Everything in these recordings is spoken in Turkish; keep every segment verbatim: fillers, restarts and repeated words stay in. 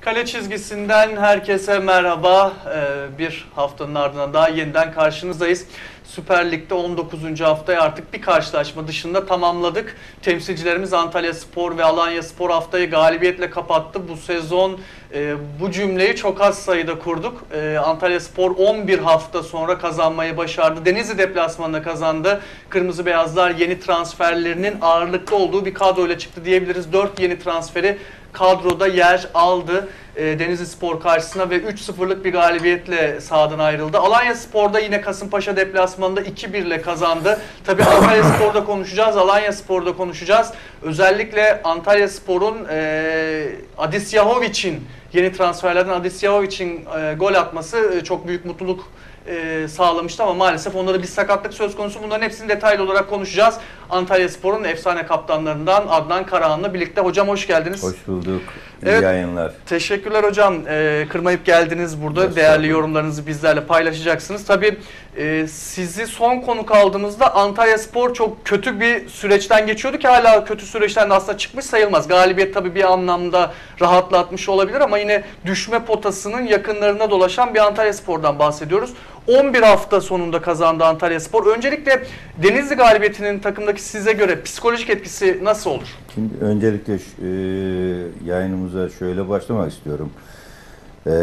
Kale çizgisinden herkese merhaba. Ee, bir haftanın ardından daha yeniden karşınızdayız. Süper Lig'de on dokuzuncu haftayı artık bir karşılaşma dışında tamamladık. Temsilcilerimiz Antalyaspor ve Alanyaspor haftayı galibiyetle kapattı. Bu sezon e, bu cümleyi çok az sayıda kurduk. E, Antalyaspor on bir hafta sonra kazanmayı başardı. Denizli deplasmanında kazandı. Kırmızı Beyazlar yeni transferlerinin ağırlıklı olduğu bir kadroyla çıktı diyebiliriz. dört yeni transferi kadroda yer aldı. E, Denizlispor karşısına ve üç sıfırlık bir galibiyetle sahadan ayrıldı. Alanyaspor'da yine Kasımpaşa deplasmanında iki bir ile kazandı. Tabii Antalyaspor'da konuşacağız, Alanyaspor'da konuşacağız. Özellikle Antalyaspor'un e, Adis Yahovic'in yeni transferlerden Adis Yahovic'in e, gol atması e, çok büyük mutluluk e, sağlamıştı ama maalesef onlarda bir sakatlık söz konusu. Bunların hepsini detaylı olarak konuşacağız. Antalyaspor'un efsane kaptanlarından Adnan Karahan'la birlikte. Hocam hoş geldiniz. Hoş bulduk. İyi Evet, yayınlar. Teşekkürler hocam. E, kırmayıp geldiniz burada. Değerli yorumlarınızı bizlerle paylaşacaksınız. Tabii e, sizi son konuk aldığımızda Antalyaspor çok kötü bir süreçten geçiyordu ki hala kötü süreçten de aslında çıkmış sayılmaz. Galibiyet tabii bir anlamda rahatlatmış olabilir ama yine düşme potasının yakınlarına dolaşan bir Antalyaspor'dan bahsediyoruz. on bir hafta sonunda kazandı Antalyaspor. Öncelikle Denizli galibiyetinin takımdaki size göre psikolojik etkisi nasıl olur? Şimdi öncelikle e, yayınımıza şöyle başlamak istiyorum. E,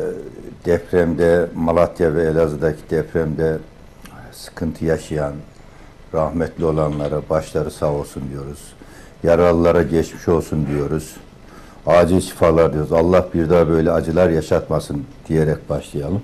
depremde, Malatya ve Elazığ'daki depremde sıkıntı yaşayan, rahmetli olanlara başları sağ olsun diyoruz. Yaralılara geçmiş olsun diyoruz. Acil şifalar diyoruz. Allah bir daha böyle acılar yaşatmasın diyerek başlayalım.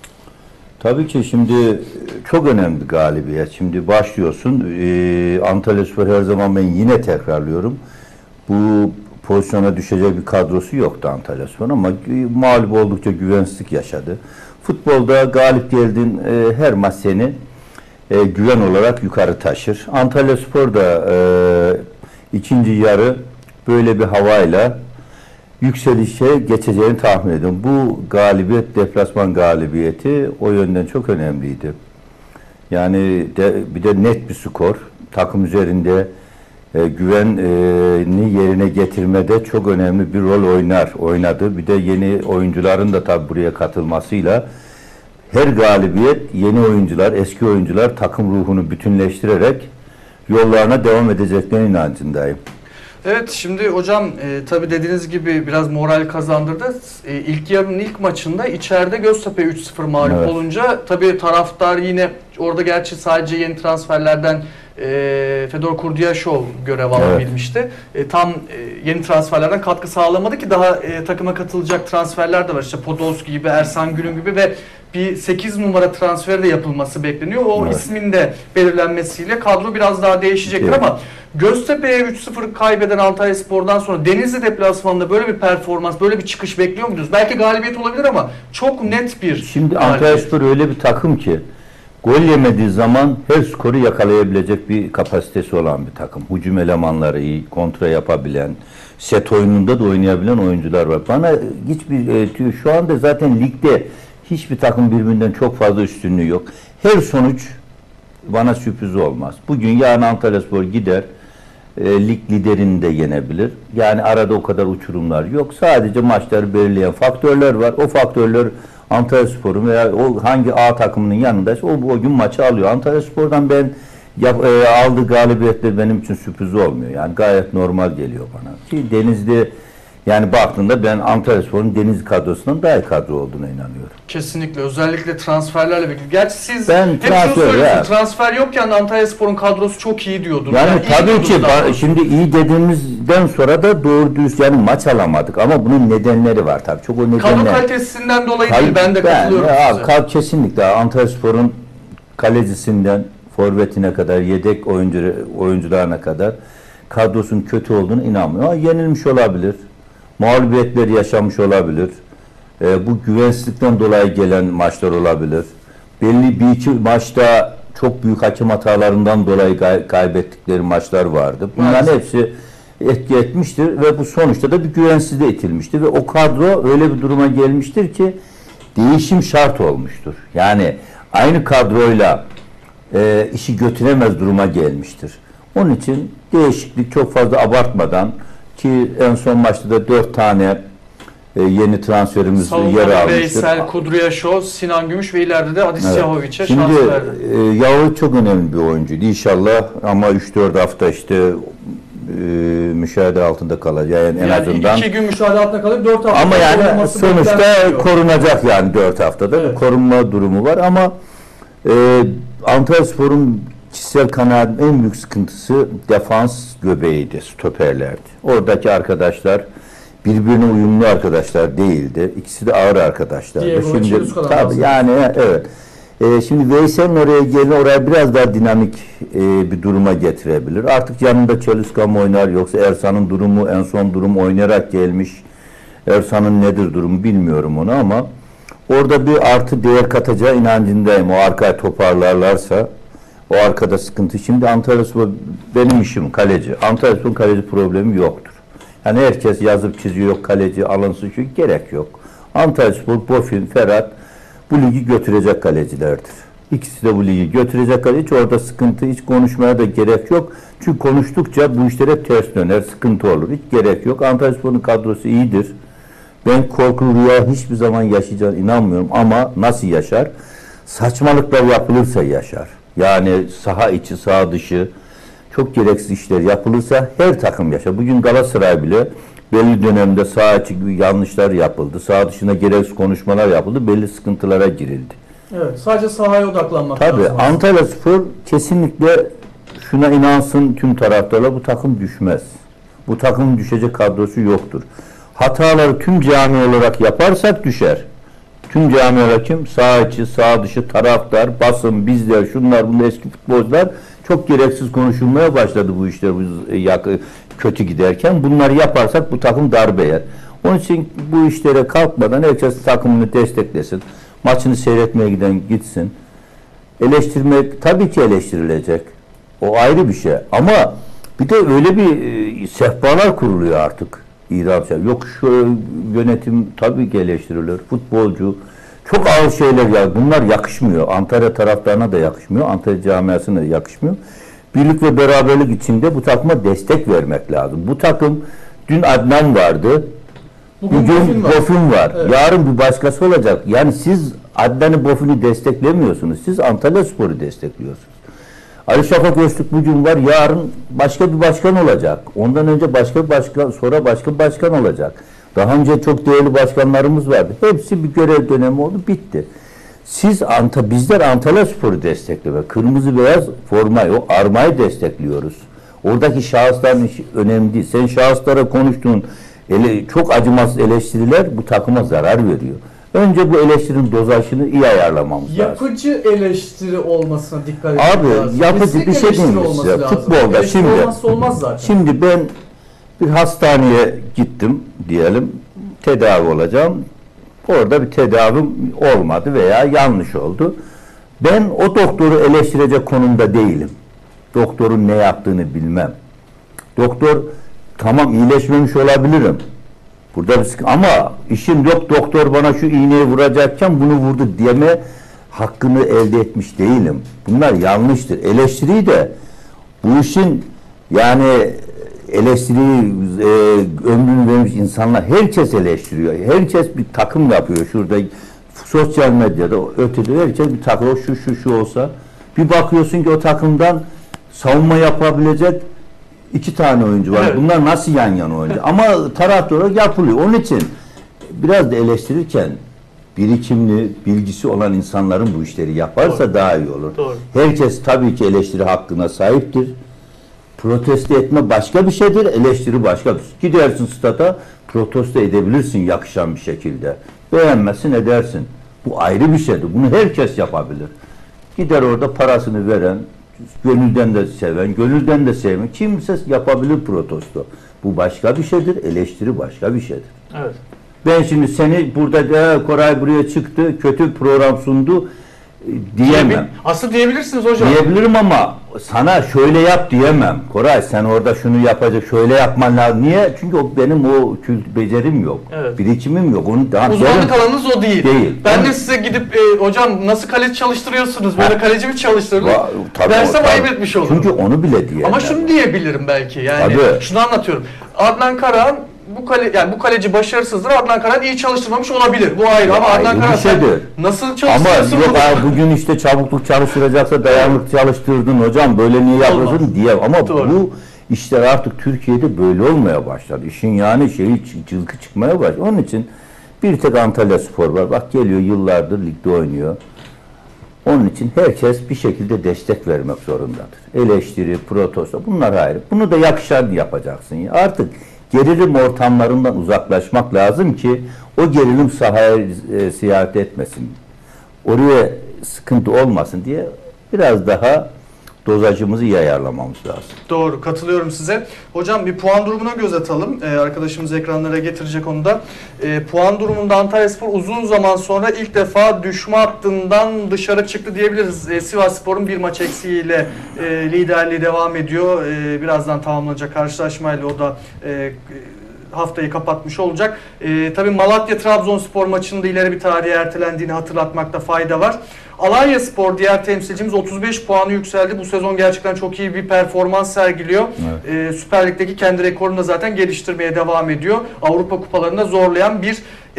Tabii ki şimdi çok önemli galibiyet. Şimdi başlıyorsun. Ee, Antalyaspor her zaman ben yine tekrarlıyorum. Bu pozisyona düşecek bir kadrosu yoktu Antalyaspor ama mağlup oldukça güvensizlik yaşadı. Futbolda galip geldiğin e, her maç seni e, güven olarak yukarı taşır. Antalyaspor da e, ikinci yarı böyle bir havayla yükselişe geçeceğini tahmin ediyorum. Bu galibiyet, deplasman galibiyeti o yönden çok önemliydi. Yani de, bir de net bir skor. Takım üzerinde e, güveni yerine getirmede çok önemli bir rol oynar, oynadı. Bir de yeni oyuncuların da tabii buraya katılmasıyla her galibiyet yeni oyuncular, eski oyuncular takım ruhunu bütünleştirerek yollarına devam edeceklerine inancındayım. Evet, şimdi hocam e, tabii dediğiniz gibi biraz moral kazandırdı. E, ilk yarının ilk maçında içeride Göztepe üç sıfır mağlup evet. olunca tabii taraftar yine orada gerçi sadece yeni transferlerden e, Fedor Kurdiyaşov görev alabilmişti. Evet. E, tam e, yeni transferlerden katkı sağlamadı ki daha e, takıma katılacak transferler de var. İşte Podolski gibi, Ersan Gül'ün gibi ve bir sekiz numara transferi de yapılması bekleniyor. O evet. ismin de belirlenmesiyle kadro biraz daha değişecektir evet. ama Göztepe'ye üç sıfır kaybeden Antalyaspor'dan sonra Denizli deplasmanında böyle bir performans, böyle bir çıkış bekliyor muydunuz? Belki galibiyet olabilir ama çok net bir Şimdi Antalyaspor öyle bir takım ki gol yemediği zaman her skoru yakalayabilecek bir kapasitesi olan bir takım. Hücum elemanları iyi, kontra yapabilen, set oyununda da oynayabilen oyuncular var. Bana hiçbir e, şu anda zaten ligde hiçbir takım birbirinden çok fazla üstünlüğü yok. Her sonuç bana sürpriz olmaz. Bugün yarın Antalyaspor gider, e, lig liderini de yenebilir. Yani arada o kadar uçurumlar yok. Sadece maçları belirleyen faktörler var. O faktörler Antalyaspor'un veya o hangi A takımının yanındaysa o, o gün maçı alıyor. Antalyaspor'dan ben yap, e, aldığı galibiyetler benim için sürpriz olmuyor. Yani gayet normal geliyor bana. Ki Denizli yani baktığında ben Antalyaspor'un Denizli kadrosundan daha iyi kadro olduğuna inanıyorum. Kesinlikle. Özellikle transferlerle birlikte. Gerçi siz ben hep transfer, şunu söylüyorsunuz. Transfer yokken Antalyaspor'un kadrosu çok iyi diyordunuz. Yani, yani tabii ki şimdi iyi dediğimizden sonra da doğru dürüst yani maç alamadık ama bunun nedenleri var tabii. Çok o nedenler. Kadro kalitesinden dolayı Kal değil. Ben de ben, katılıyorum ya, size. Kal, kesinlikle Antalyaspor'un kalecisinden forvetine kadar, yedek oyuncu oyuncularına kadar kadrosunun kötü olduğunu inanmıyorum. Ama yenilmiş olabilir. Mağlubiyetleri yaşamış olabilir. E, bu güvensizlikten dolayı gelen maçlar olabilir. Belli bir iki maçta çok büyük hakem hatalarından dolayı kay kaybettikleri maçlar vardı. Bunların evet. hepsi etki etmiştir ve bu sonuçta da bir güvensizliğe itilmiştir ve o kadro öyle bir duruma gelmiştir ki değişim şart olmuştur. Yani aynı kadroyla e, işi götüremez duruma gelmiştir. Onun için değişiklik çok fazla abartmadan ki en son maçta da dört tane e, yeni transferimiz yer Savunmada almıştır. Veysel, Kudryashov, Sinan Gümüş ve ileride de Adis Evet. Yahovic'e şans Şimdi verdi. e, Yahoo çok önemli bir oyuncuydu inşallah ama üç dört hafta işte e, müşahede altında kalacak yani en Yani azından. iki gün müşahede altında kalıp dört hafta. Ama yani oynaması sonuçta bekleniyor. korunacak yani dört haftada Evet. bir korunma durumu var ama e, Antalyaspor'un kişisel kanaatim en büyük sıkıntısı defans göbeğiydi, stoperlerdi. Oradaki arkadaşlar birbirine uyumlu arkadaşlar değildi. İkisi de ağır arkadaşlardı. Diego Şimdi Chiruzka'dan tabii bahsediyoruz. yani evet. E, şimdi Veysel'in oraya gelin oraya biraz daha dinamik e, bir duruma getirebilir. Artık yanında Çeluzka mı oynar yoksa Ersan'ın durumu en son durum oynayarak gelmiş. Ersan'ın nedir durumu bilmiyorum onu ama orada bir artı değer katacağı inancındayım. O arkaya toparlarlarsa o arkada sıkıntı. Şimdi Antalyaspor benim işim kaleci. Antalyaspor'un kaleci problemi yoktur. Yani herkes yazıp çiziyor yok kaleci alınsın çünkü gerek yok. Antalyaspor, Bofin, Ferhat bu ligi götürecek kalecilerdir. İkisi de bu ligi götürecek kaleci. Hiç orada sıkıntı, hiç konuşmaya da gerek yok. Çünkü konuştukça bu işler hep ters döner, sıkıntı olur. Hiç gerek yok. Antalyaspor'un kadrosu iyidir. Ben korku rüya hiçbir zaman yaşayacağına inanmıyorum ama nasıl yaşar? Saçmalıklar yapılırsa yaşar. Yani saha içi, saha dışı çok gereksiz işler yapılırsa her takım yaşar. Bugün Galatasaray bile belli dönemde saha içi yanlışlar yapıldı. Saha dışında gereksiz konuşmalar yapıldı. Belli sıkıntılara girildi. Evet, sadece sahaya odaklanmak Tabii lazım. Antalyaspor kesinlikle şuna inansın tüm taraftarlar bu takım düşmez. Bu takımın düşecek kadrosu yoktur. Hataları tüm cami olarak yaparsak düşer. Tüm camialar kim? Sağ içi, sağ dışı, taraftar, basın, bizler, şunlar, bunlar eski futbolcular çok gereksiz konuşulmaya başladı bu işler bu yakı, kötü giderken. Bunları yaparsak bu takım darbe yer. Onun için bu işlere kalkmadan herkes takımını desteklesin. Maçını seyretmeye giden gitsin. Eleştirmek tabii ki eleştirilecek. O ayrı bir şey. Ama bir de öyle bir e, sehpalar kuruluyor artık. İdam yok şu yönetim tabii ki eleştirilir. Futbolcu çok ağır şeyler ya. Bunlar yakışmıyor. Antalya taraftarına da yakışmıyor. Antalya camiasına da yakışmıyor. Birlik ve beraberlik içinde bu takıma destek vermek lazım. Bu takım dün Adnan vardı. Bugün Bugün Bofin var. Bofin var. Evet. Yarın bir başkası olacak. Yani siz Adnan'ı Bofin'i desteklemiyorsunuz. Siz Antalyaspor'u destekliyorsunuz. Ali Şafak Öztürk bugün var. Yarın başka bir başkan olacak. Ondan önce başka bir başkan, sonra başka bir başkan olacak. Daha önce çok değerli başkanlarımız vardı. Hepsi bir görev dönemi oldu. Bitti. Siz Anta, bizler Antalyaspor'u desteklemek. Kırmızı beyaz formayı, o armayı destekliyoruz. Oradaki şahısların işi önemli değil. Sen şahıslara konuştuğun ele, çok acımasız eleştiriler bu takıma zarar veriyor. Önce bu eleştirinin dozajını iyi ayarlamamız lazım. Yapıcı eleştiri olmasına dikkat etmek Abi, lazım. yapıcı Kesinlikle bir şey eleştiri değil mi olması size? lazım. Futbolda Eleştiri şimdi- olmazsa olmaz zaten. Şimdi ben bir hastaneye gittim diyelim, tedavi olacağım. Orada bir tedavim olmadı veya yanlış oldu. Ben o doktoru eleştirecek konumda değilim. Doktorun ne yaptığını bilmem. Doktor tamam iyileşmemiş olabilirim. Burada bir sıkıntı ama işim yok doktor bana şu iğneyi vuracakken bunu vurdu diyeme hakkını elde etmiş değilim. Bunlar yanlıştır. Eleştiriyi de bu işin yani eleştiriyi e, ömrünü vermiş insanlar herkes eleştiriyor. Herkes bir takım yapıyor. Şurada sosyal medyada ötede herkes bir takım şu şu şu olsa bir bakıyorsun ki o takımdan savunma yapabilecek iki tane oyuncu var. Evet. Bunlar nasıl yan yana oyuncu? Ama taraftar olarak yapılıyor. Onun için biraz da eleştirirken birikimli, bilgisi olan insanların bu işleri yaparsa Doğru. daha iyi olur. Doğru. Herkes tabii ki eleştiri hakkına sahiptir. Protesto etme başka bir şeydir, eleştiri başka bir şey. Gidersin stada, protesto edebilirsin yakışan bir şekilde. Beğenmezsin edersin. Bu ayrı bir şeydir. Bunu herkes yapabilir. Gider orada parasını veren, gönülden de seven, gönülden de sevmeyen kimse yapabilir protesto. Bu başka bir şeydir, eleştiri başka bir şeydir. Evet. Ben şimdi seni burada da Koray buraya çıktı, kötü program sundu e, diyemem. Aslında diyebilirsiniz hocam. Diyebilirim ama sana şöyle yap diyemem. Koray sen orada şunu yapacak, şöyle yapman lazım. Niye? Çünkü o benim o kült becerim yok. Evet. Birikimim yok. Onu daha Uzmanlık alanınız o değil. Değil. Ben Yani- de size gidip e, hocam nasıl kaleci çalıştırıyorsunuz? Böyle Ha. kaleci mi çalıştırılır? Va- tabii Dersem o- ayıp tabii. etmiş olurum. Çünkü onu bile diyemem. Ama şunu diyebilirim belki yani Tabii. şunu anlatıyorum. Adnan Karahan bu kale yani bu kaleci başarısızdır. Adnan Karan iyi çalıştırmamış olabilir. Bu ayrı Ya ama Adnan ayrı Karan bir şeydir. nasıl Ama çalıştırsın yok bunu? abi bugün işte çabukluk çalıştıracaksa dayanıklı çalıştırdın hocam böyle niye yapıyorsun Olmaz. diye. Ama Doğru. bu işler artık Türkiye'de böyle olmaya başladı. İşin yani şeyi çı- cılkı çıkmaya başladı. Onun için bir tek Antalya Spor var. Bak geliyor yıllardır ligde oynuyor. Onun için herkes bir şekilde destek vermek zorundadır. Eleştiri, protesto bunlar ayrı. Bunu da yakışan yapacaksın. Ya. Artık gerilim ortamlarından uzaklaşmak lazım ki o gerilim sahaya e, seyahat etmesin. Oraya sıkıntı olmasın diye biraz daha dozajımızı iyi ayarlamamız lazım. Doğru, katılıyorum size. Hocam bir puan durumuna göz atalım. Ee, arkadaşımız ekranlara getirecek onu da. Ee, puan durumunda Antalyaspor uzun zaman sonra ilk defa düşme hattından dışarı çıktı diyebiliriz. Ee, Sivasspor'un bir maç eksiğiyle e, liderliği devam ediyor. Ee, birazdan tamamlanacak karşılaşmayla o da e, haftayı kapatmış olacak. Ee, tabii Malatya-Trabzonspor maçında ileri bir tarihe ertelendiğini hatırlatmakta fayda var. Alanyaspor diğer temsilcimiz otuz beş puanı yükseldi. Bu sezon gerçekten çok iyi bir performans sergiliyor. Evet. Ee, Süper Lig'deki kendi rekorunu da zaten geliştirmeye devam ediyor. Avrupa kupalarında zorlayan bir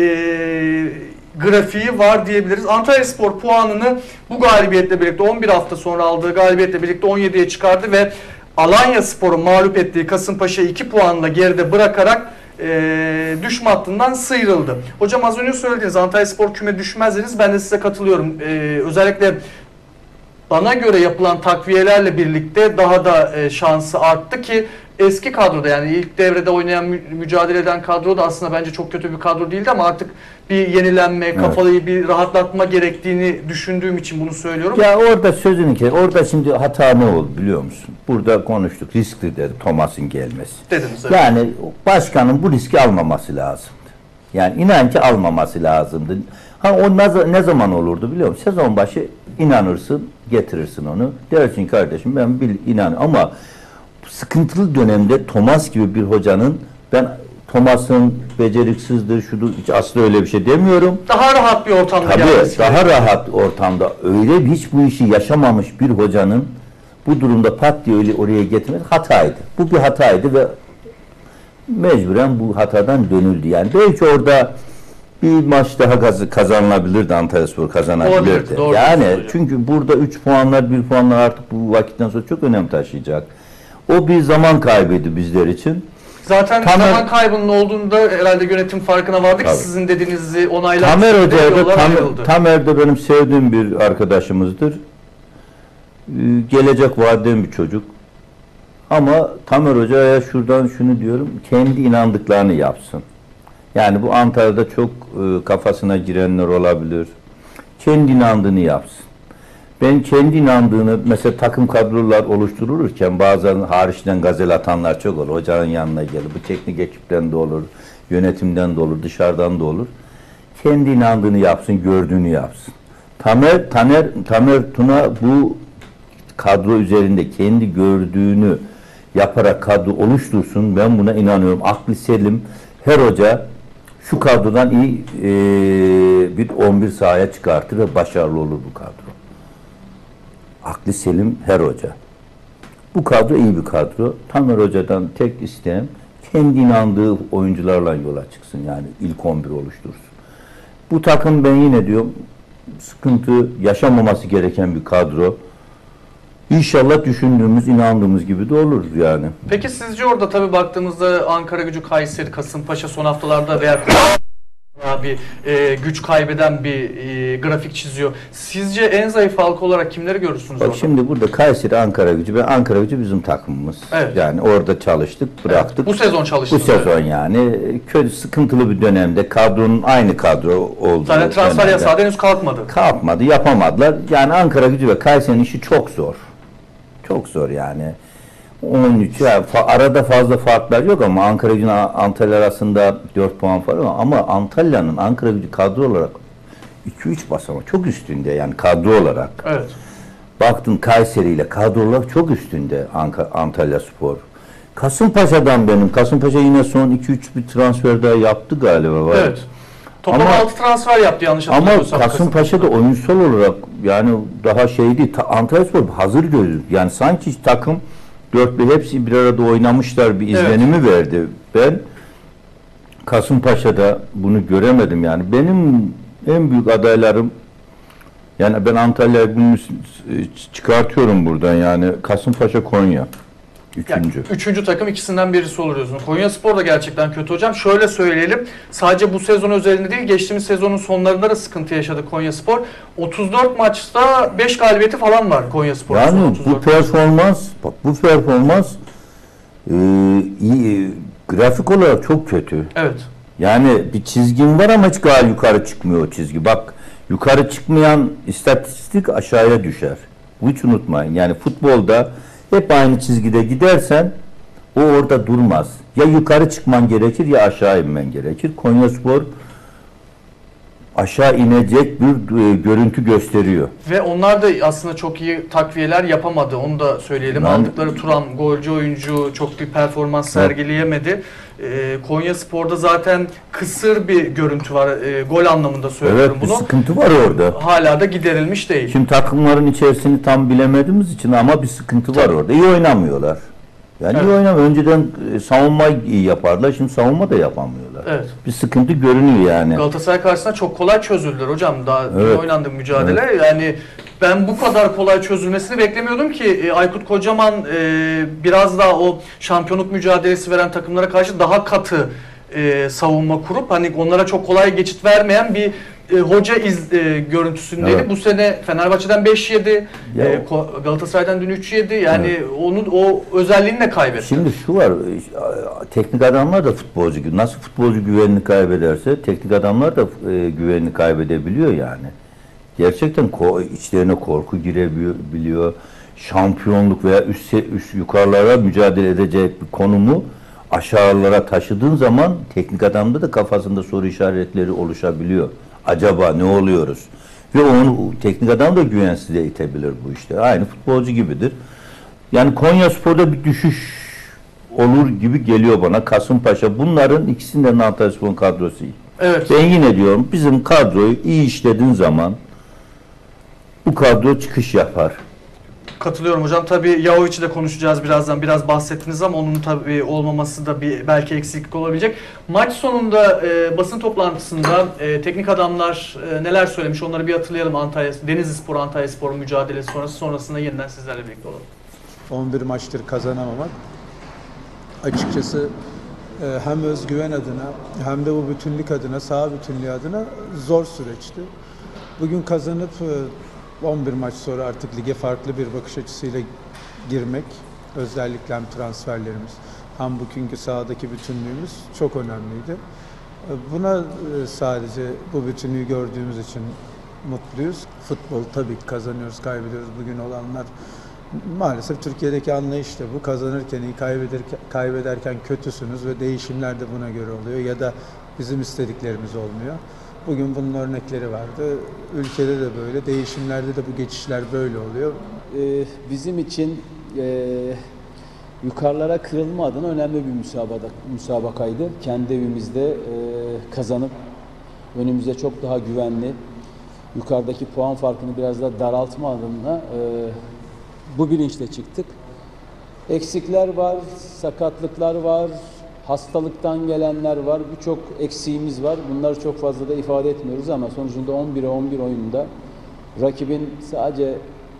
e, grafiği var diyebiliriz. Antalyaspor puanını bu galibiyetle birlikte on bir hafta sonra aldığı galibiyetle birlikte on yediye çıkardı ve Alanyaspor'un mağlup ettiği Kasımpaşa'yı iki puanla geride bırakarak e, düşme hattından sıyrıldı. Hocam az önce söylediğiniz Antalyaspor küme düşmez dediniz. Ben de size katılıyorum. E, özellikle bana göre yapılan takviyelerle birlikte daha da e, şansı arttı ki eski kadroda yani ilk devrede oynayan mü mücadele eden kadro da aslında bence çok kötü bir kadro değildi ama artık bir yenilenme, evet. kafayı bir rahatlatma gerektiğini düşündüğüm için bunu söylüyorum. Ya orada sözünü kes. Orada şimdi hata ne oldu biliyor musun? Burada konuştuk. Riskli dedi Thomas'ın gelmesi. Dediniz, evet. Yani başkanın bu riski almaması lazımdı. Yani inan ki almaması lazımdı. Ha o ne, ne zaman olurdu biliyor musun? Sezon başı inanırsın, getirirsin onu. Dersin kardeşim ben bil inan ama sıkıntılı dönemde Thomas gibi bir hocanın ben Thomas'ın beceriksizdir, şudur, hiç asla öyle bir şey demiyorum. Daha rahat bir ortamda Tabii, gelmesi. daha gerekiyor. Rahat ortamda. Öyle hiç bu işi yaşamamış bir hocanın bu durumda pat diye öyle oraya getirmesi hataydı. Bu bir hataydı ve mecburen bu hatadan dönüldü. Yani belki orada bir maç daha kaz kazanılabilirdi, Antalyaspor kazanabilirdi. Doğru, yani çünkü burada üç puanlar, bir puanlar artık bu vakitten sonra çok önem taşıyacak. O bir zaman kaybıydı bizler için. Zaten Tamer, zaman kaybının olduğunda herhalde yönetim farkına vardı ki sizin dediğinizi onaylamak Tamer Hoca da Tamer, Tamer de benim sevdiğim bir arkadaşımızdır. Ee, gelecek vadeden bir çocuk. Ama Tamer Hoca'ya şuradan şunu diyorum, kendi inandıklarını yapsın. Yani bu Antalya'da çok e, kafasına girenler olabilir. Kendi inandığını yapsın. Ben kendi inandığını, mesela takım kadrolar oluşturulurken bazen hariçten gazel atanlar çok olur. Hocanın yanına gelir. Bu teknik ekipten de olur, yönetimden de olur, dışarıdan da olur. Kendi inandığını yapsın, gördüğünü yapsın. Tamer, Taner, Tamer Tuna bu kadro üzerinde kendi gördüğünü yaparak kadro oluştursun. Ben buna inanıyorum. Aklı selim her hoca şu kadrodan iyi e, bir on bir sahaya çıkartır ve başarılı olur bu kadro. Aklı selim her hoca. Bu kadro iyi bir kadro. Tamer Hoca'dan tek isteğim kendi inandığı oyuncularla yola çıksın. Yani ilk on bir oluştursun. Bu takım ben yine diyorum sıkıntı yaşamaması gereken bir kadro. İnşallah düşündüğümüz, inandığımız gibi de olur yani. Peki sizce orada tabii baktığımızda Ankaragücü, Kayseri, Kasımpaşa son haftalarda veya bir e, güç kaybeden bir e, grafik çiziyor. Sizce en zayıf halka olarak kimleri görürsünüz Bak orada? şimdi burada Kayseri, Ankaragücü ve Ankaragücü bizim takımımız. Evet. Yani orada çalıştık, bıraktık. Evet, bu sezon çalıştık. Bu sezon yani kötü, sıkıntılı bir dönemde kadronun aynı kadro olduğu. Zaten transfer yasağı henüz kalkmadı. Kalkmadı, yapamadılar. Yani Ankaragücü ve Kayseri'nin işi çok zor. Çok zor yani. on üç yani arada fazla farklar yok ama Ankaragücü Antalya arasında dört puan fark var ama Antalya'nın Ankaragücü kadro olarak iki üç basamak çok üstünde yani kadro olarak. Evet. Baktın Kayseri ile kadro olarak çok üstünde Antalyaspor. Kasımpaşa'dan benim. Kasımpaşa yine son iki üç bir transfer daha yaptı galiba. Var. Evet. Toplam altı transfer yaptı yanlış hatırlamıyorsam. Ama Kasımpaşa'da oyunsal olarak yani daha şeydi. Antalyaspor hazır gözü. Yani sanki takım dört bir hepsi bir arada oynamışlar bir izlenimi evet. verdi. Ben Kasımpaşa'da bunu göremedim yani. Benim en büyük adaylarım, yani ben Antalya'yı bunu çıkartıyorum buradan, yani Kasımpaşa, Konya. Üçüncü. Yani üçüncü takım ikisinden birisi olur diyorsun. Konyaspor da gerçekten kötü hocam. Şöyle söyleyelim. Sadece bu sezon özelinde değil, geçtiğimiz sezonun sonlarında da sıkıntı yaşadı Konyaspor. otuz dört maçta beş galibiyeti falan var Konyaspor'un. Yani bu performans, bak bu performans e, iyi, grafik olarak çok kötü. Evet. Yani bir çizgin var ama hiç gal yukarı çıkmıyor o çizgi. Bak, yukarı çıkmayan istatistik aşağıya düşer. Bu hiç unutmayın. Yani futbolda hep aynı çizgide gidersen o orada durmaz. Ya yukarı çıkman gerekir ya aşağı inmen gerekir. Konyaspor aşağı inecek bir e, görüntü gösteriyor. Ve onlar da aslında çok iyi takviyeler yapamadı. Onu da söyleyelim. Ben, Aldıkları Turan, golcü oyuncu çok bir performans sergileyemedi. Ee, Konyaspor'da zaten kısır bir görüntü var. Ee, gol anlamında söylüyorum evet, bunu. Evet, bir sıkıntı var orada. Hala da giderilmiş değil. Şimdi takımların içerisini tam bilemediğimiz için ama bir sıkıntı Tabii. var orada. İyi oynamıyorlar. Yani evet. iyi oynamıyor. Önceden savunma iyi yaparlar. Şimdi savunma da yapamıyorlar. Evet. Bir sıkıntı görünüyor yani. Galatasaray karşısında çok kolay çözdüler hocam. Daha evet. iyi oynandı mücadele. Evet. Yani ben bu kadar kolay çözülmesini beklemiyordum ki Aykut Kocaman e, biraz daha o şampiyonluk mücadelesi veren takımlara karşı daha katı e, savunma kurup hani onlara çok kolay geçit vermeyen bir e, hoca iz e, görüntüsündeydi. Evet. Bu sene Fenerbahçe'den beş yedi, e, Galatasaray'dan dün üç yedi. Yani evet. onun o özelliğini de kaybetti. Şimdi şu var, teknik adamlar da futbolcu gibi. Nasıl futbolcu güvenini kaybederse teknik adamlar da e, güvenini kaybedebiliyor yani. Gerçekten ko içlerine korku girebiliyor. Şampiyonluk veya üst, üst yukarılara mücadele edecek bir konumu aşağılara taşıdığın zaman teknik adamda da kafasında soru işaretleri oluşabiliyor. Acaba ne oluyoruz? Ve onu teknik adam da güvensizliğe itebilir bu işte. Aynı futbolcu gibidir. Yani Konyaspor'da bir düşüş olur gibi geliyor bana. Kasımpaşa, bunların ikisinden Antalyaspor'un kadrosu iyi. Evet. Ben yine diyorum, bizim kadroyu iyi işlediğin zaman bu kadro çıkış yapar. Katılıyorum hocam. Tabii Yahovic'i de konuşacağız birazdan. Biraz bahsettiniz ama onun tabii olmaması da bir belki eksiklik olabilecek. Maç sonunda e, basın toplantısında e, teknik adamlar e, neler söylemiş onları bir hatırlayalım. Antalya, Denizlispor, Antalyaspor mücadelesi sonrası sonrasında yeniden sizlerle birlikte olalım. on bir maçtır kazanamamak açıkçası e, hem özgüven adına hem de bu bütünlük adına, saha bütünlüğü adına zor süreçti. Bugün kazanıp e, on bir maç sonra artık lige farklı bir bakış açısıyla girmek, özellikle hem transferlerimiz hem bugünkü sahadaki bütünlüğümüz çok önemliydi. Buna sadece bu bütünlüğü gördüğümüz için mutluyuz. Futbol tabii ki kazanıyoruz, kaybediyoruz. Bugün olanlar maalesef Türkiye'deki anlayış da bu. Kazanırken iyi, kaybederken, kaybederken kötüsünüz ve değişimler de buna göre oluyor ya da bizim istediklerimiz olmuyor. Bugün bunun örnekleri vardı. Ülkede de böyle, değişimlerde de bu geçişler böyle oluyor. Ee, bizim için e, yukarılara kırılma adına önemli bir müsabaka, müsabakaydı. Kendi evimizde e, kazanıp önümüzde çok daha güvenli, yukarıdaki puan farkını biraz daha daraltma adına e, bu bilinçle çıktık. Eksikler var, sakatlıklar var, hastalıktan gelenler var, birçok eksiğimiz var. Bunları çok fazla da ifade etmiyoruz ama sonucunda on bire on bir oyunda rakibin sadece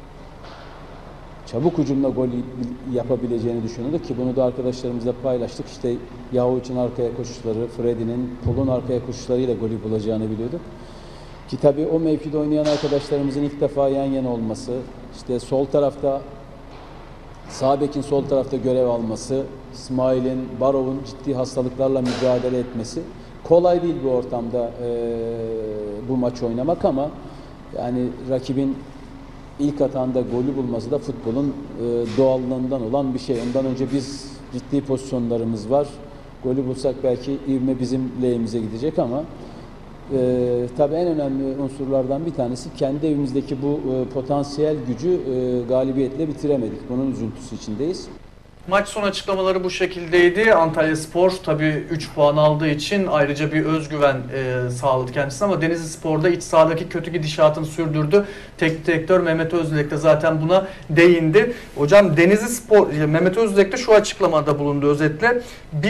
çabuk hücumla gol yapabileceğini düşünüyorduk ki bunu da arkadaşlarımızla paylaştık. İşte Yahovic'in arkaya koşuşları, Freddy'nin Pul'un arkaya koşuşlarıyla golü bulacağını biliyorduk. Ki tabii o mevkide oynayan arkadaşlarımızın ilk defa yan yana olması, işte sol tarafta, sağ bekin sol tarafta görev alması, İsmail'in, Barov'un ciddi hastalıklarla mücadele etmesi. Kolay değil bu ortamda e, bu maç oynamak ama yani rakibin ilk atağında golü bulması da futbolun e, doğallığından olan bir şey. Ondan önce biz ciddi pozisyonlarımız var. Golü bulsak belki ivme bizim lehimize gidecek ama e, tabii en önemli unsurlardan bir tanesi kendi evimizdeki bu e, potansiyel gücü e, galibiyetle bitiremedik. Bunun üzüntüsü içindeyiz. Maç son açıklamaları bu şekildeydi. Antalyaspor tabii üç puan aldığı için ayrıca bir özgüven e, sağladı kendisine ama Denizlispor'da iç sahadaki kötü gidişatını sürdürdü. Teknik direktör Mehmet Özdilek de zaten buna değindi. Hocam Denizlispor, Mehmet Özdilek de şu açıklamada bulundu özetle. Biz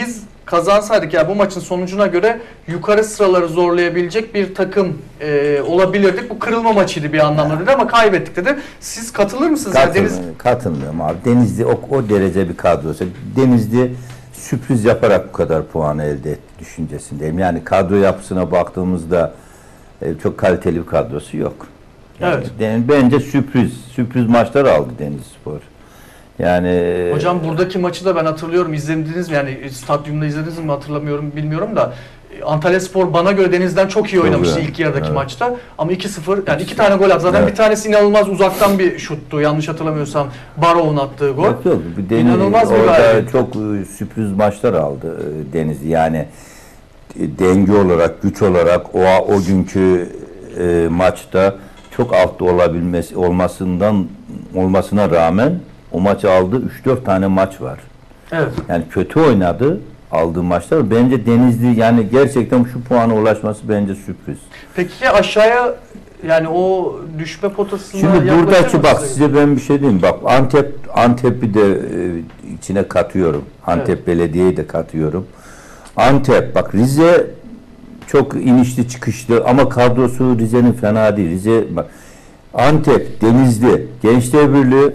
kazansaydık ya bu maçın sonucuna göre yukarı sıraları zorlayabilecek bir takım e, olabilirdik. Bu kırılma maçıydı bir anlamda dedi ama kaybettik dedi. Siz katılır mısınız? Yani Deniz... Katılmıyorum abi. Denizli o, o derece bir kadrosu. Denizli sürpriz yaparak bu kadar puanı elde etti düşüncesindeyim. Yani kadro yapısına baktığımızda e, çok kaliteli bir kadrosu yok. Yani Evet. Bence sürpriz. Sürpriz maçlar aldı Denizlispor. Yani Hocam buradaki maçı da ben hatırlıyorum. İzlediniz mi? Yani stadyumda izlediniz mi hatırlamıyorum bilmiyorum da Antalyaspor bana göre Deniz'den çok iyi oynamıştı ilk yarıdaki evet. maçta. Ama iki sıfır yani iki tane gol attı. Zaten evet. bir tanesi inanılmaz uzaktan bir şuttu. Yanlış hatırlamıyorsam Baro'nun attığı gol. Yok yok. Deniz, İnanılmaz bir galibiyet. Çok sürpriz maçlar aldı Denizli. Yani denge olarak, güç olarak o o günkü e, maçta çok altta olabilmesi olmasından olmasına rağmen o maçı aldı. üç dört tane maç var. Evet. Yani kötü oynadı aldığı maçlar. Bence Denizli yani gerçekten şu puana ulaşması bence sürpriz. Peki aşağıya yani o düşme potasına Şimdi yaklaşır buradaki mı bak size? size ben bir şey diyeyim. Bak Antep Antep'i de e, içine katıyorum. Antep Evet. Belediye'yi de katıyorum. Antep bak Rize çok inişli çıkışlı ama kadrosu Rize'nin fena değil. Rize bak Antep, Denizli, Gençler Birliği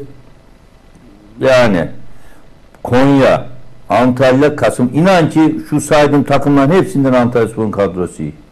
yani Konya, Antalya, Kasım. İnan ki şu saydığım takımların hepsinden Antalyaspor'un kadrosu iyi.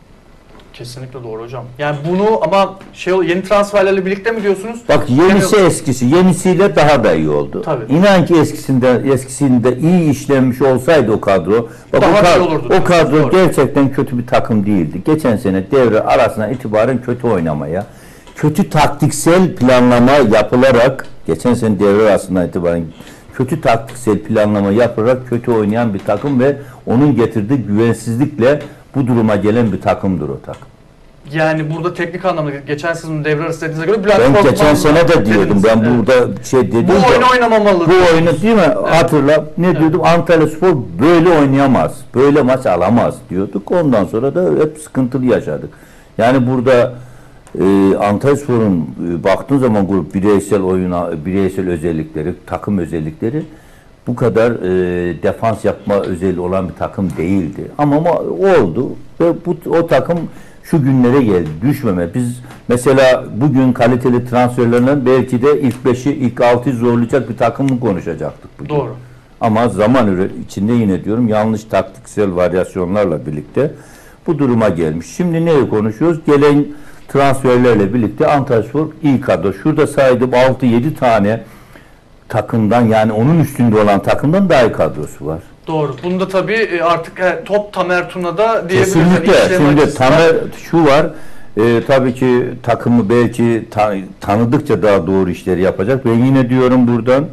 Kesinlikle doğru hocam. Yani bunu ama şey yeni transferlerle birlikte mi diyorsunuz? Bak yenisi eskisi, yenisiyle daha da iyi oldu. Tabii. İnan ki eskisinde eskisinde iyi işlenmiş olsaydı o kadro, bak Daha o, iyi kad- olurdu. o kadro Doğru. gerçekten kötü bir takım değildi. Geçen sene devre arasına itibaren kötü oynamaya, kötü taktiksel planlama yapılarak, geçen sene devre arasından itibaren kötü taktiksel planlama yapılarak kötü oynayan bir takım ve onun getirdiği güvensizlikle bu duruma gelen bir takımdır o takım. Yani burada teknik anlamda geçen sezon devre arası dediğinize göre Bülent Ben Korkmaz geçen sene de diyordum. dediniz. Ben Evet. burada şey dedim. Bu de- oyunu oynamamalı. Bu oyunu değil mi? Hatırla. Ne diyordum? Antalyaspor böyle oynayamaz. Böyle maç alamaz diyorduk. Ondan sonra da hep sıkıntılı yaşadık. Yani burada e, Antalyaspor'un e, baktığın zaman grup bireysel oyuna, bireysel özellikleri, takım özellikleri bu kadar e, defans yapma özelliği olan bir takım değildi. Ama, ama oldu ve bu o takım şu günlere geldi. Düşmeme. Biz mesela bugün kaliteli transferlerden belki de ilk beşi, ilk altıyı zorlayacak bir takımı konuşacaktık bugün. Doğru. Ama zaman içinde yine diyorum yanlış taktiksel varyasyonlarla birlikte bu duruma gelmiş. Şimdi neyi konuşuyoruz? Gelen transferlerle birlikte Antalyaspor iyi kadro. Şurada saydım altı yedi tane takımdan yani onun üstünde olan takımdan daha iyi kadrosu var. Doğru. Bunda tabii artık top Tamer Tuna'da diyebiliriz. Kesinlikle. Yani işlem Şimdi açısından. Tamer şu var. E, tabii ki takımı belki ta, tanıdıkça daha doğru işleri yapacak. Ve yine diyorum buradan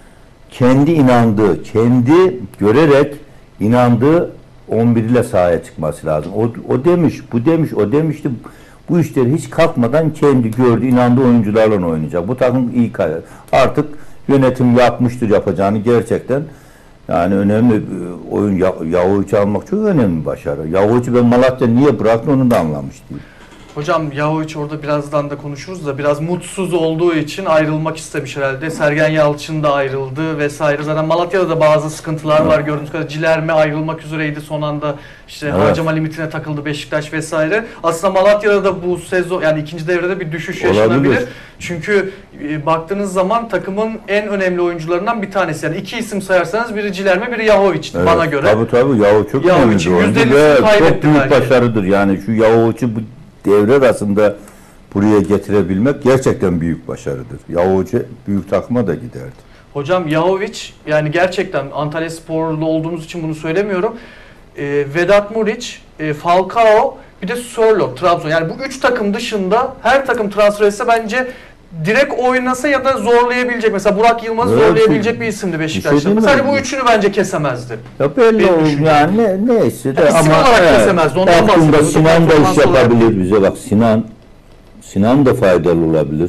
kendi inandığı, kendi görerek inandığı on bir ile sahaya çıkması lazım. O, o demiş, bu demiş, o demişti. Bu işleri hiç kalkmadan kendi gördü, inandığı oyuncularla oynayacak. Bu takım iyi kayar. Artık yönetim yapmıştır yapacağını gerçekten. Yani önemli oyun Yahoviç'i almak çok önemli bir başarı. Yahoviç'i ben Malatya niye bıraktı onu da anlamış değil. Hocam Yahoviç orada birazdan da konuşuruz da biraz mutsuz olduğu için ayrılmak istemiş herhalde. Sergen Yalçın da ayrıldı vesaire. Zaten Malatya'da da bazı sıkıntılar evet. var gördüğünüz kadar. Cilerme ayrılmak üzereydi son anda. İşte evet. harcama limitine takıldı Beşiktaş vesaire. Aslında Malatya'da da bu sezon yani ikinci devrede bir düşüş yaşanabilir. Olabilir. Çünkü e, baktığınız zaman takımın en önemli oyuncularından bir tanesi. Yani iki isim sayarsanız biri Cilerme, biri Yahoviç'ti evet. bana göre. Tabii tabii Yahoviç çok önemli bir oyuncu ve çok büyük belki. başarıdır. Yani şu Yahoviç'i bu devre arasında buraya getirebilmek gerçekten büyük başarıdır. Yahoviç'e büyük takıma da giderdi. Hocam Yahoviç yani gerçekten Antalyasporlu olduğumuz için bunu söylemiyorum. E, Vedat Muriç, e, Falcao bir de Sörloth, Trabzon. Yani bu üç takım dışında her takım transfer etse bence direkt oynasa ya da zorlayabilecek. Mesela Burak Yılmaz'ı evet, şey, bir isimdi Beşiktaş'ta. Şey sadece bu üçünü bence kesemezdi. Ya belli oldu yani ne, neyse de yani ama olarak evet, kesemezdi. Ondan bahsediyoruz. Sinan da iş yapabilir bize. Bak Sinan Sinan da faydalı olabilir.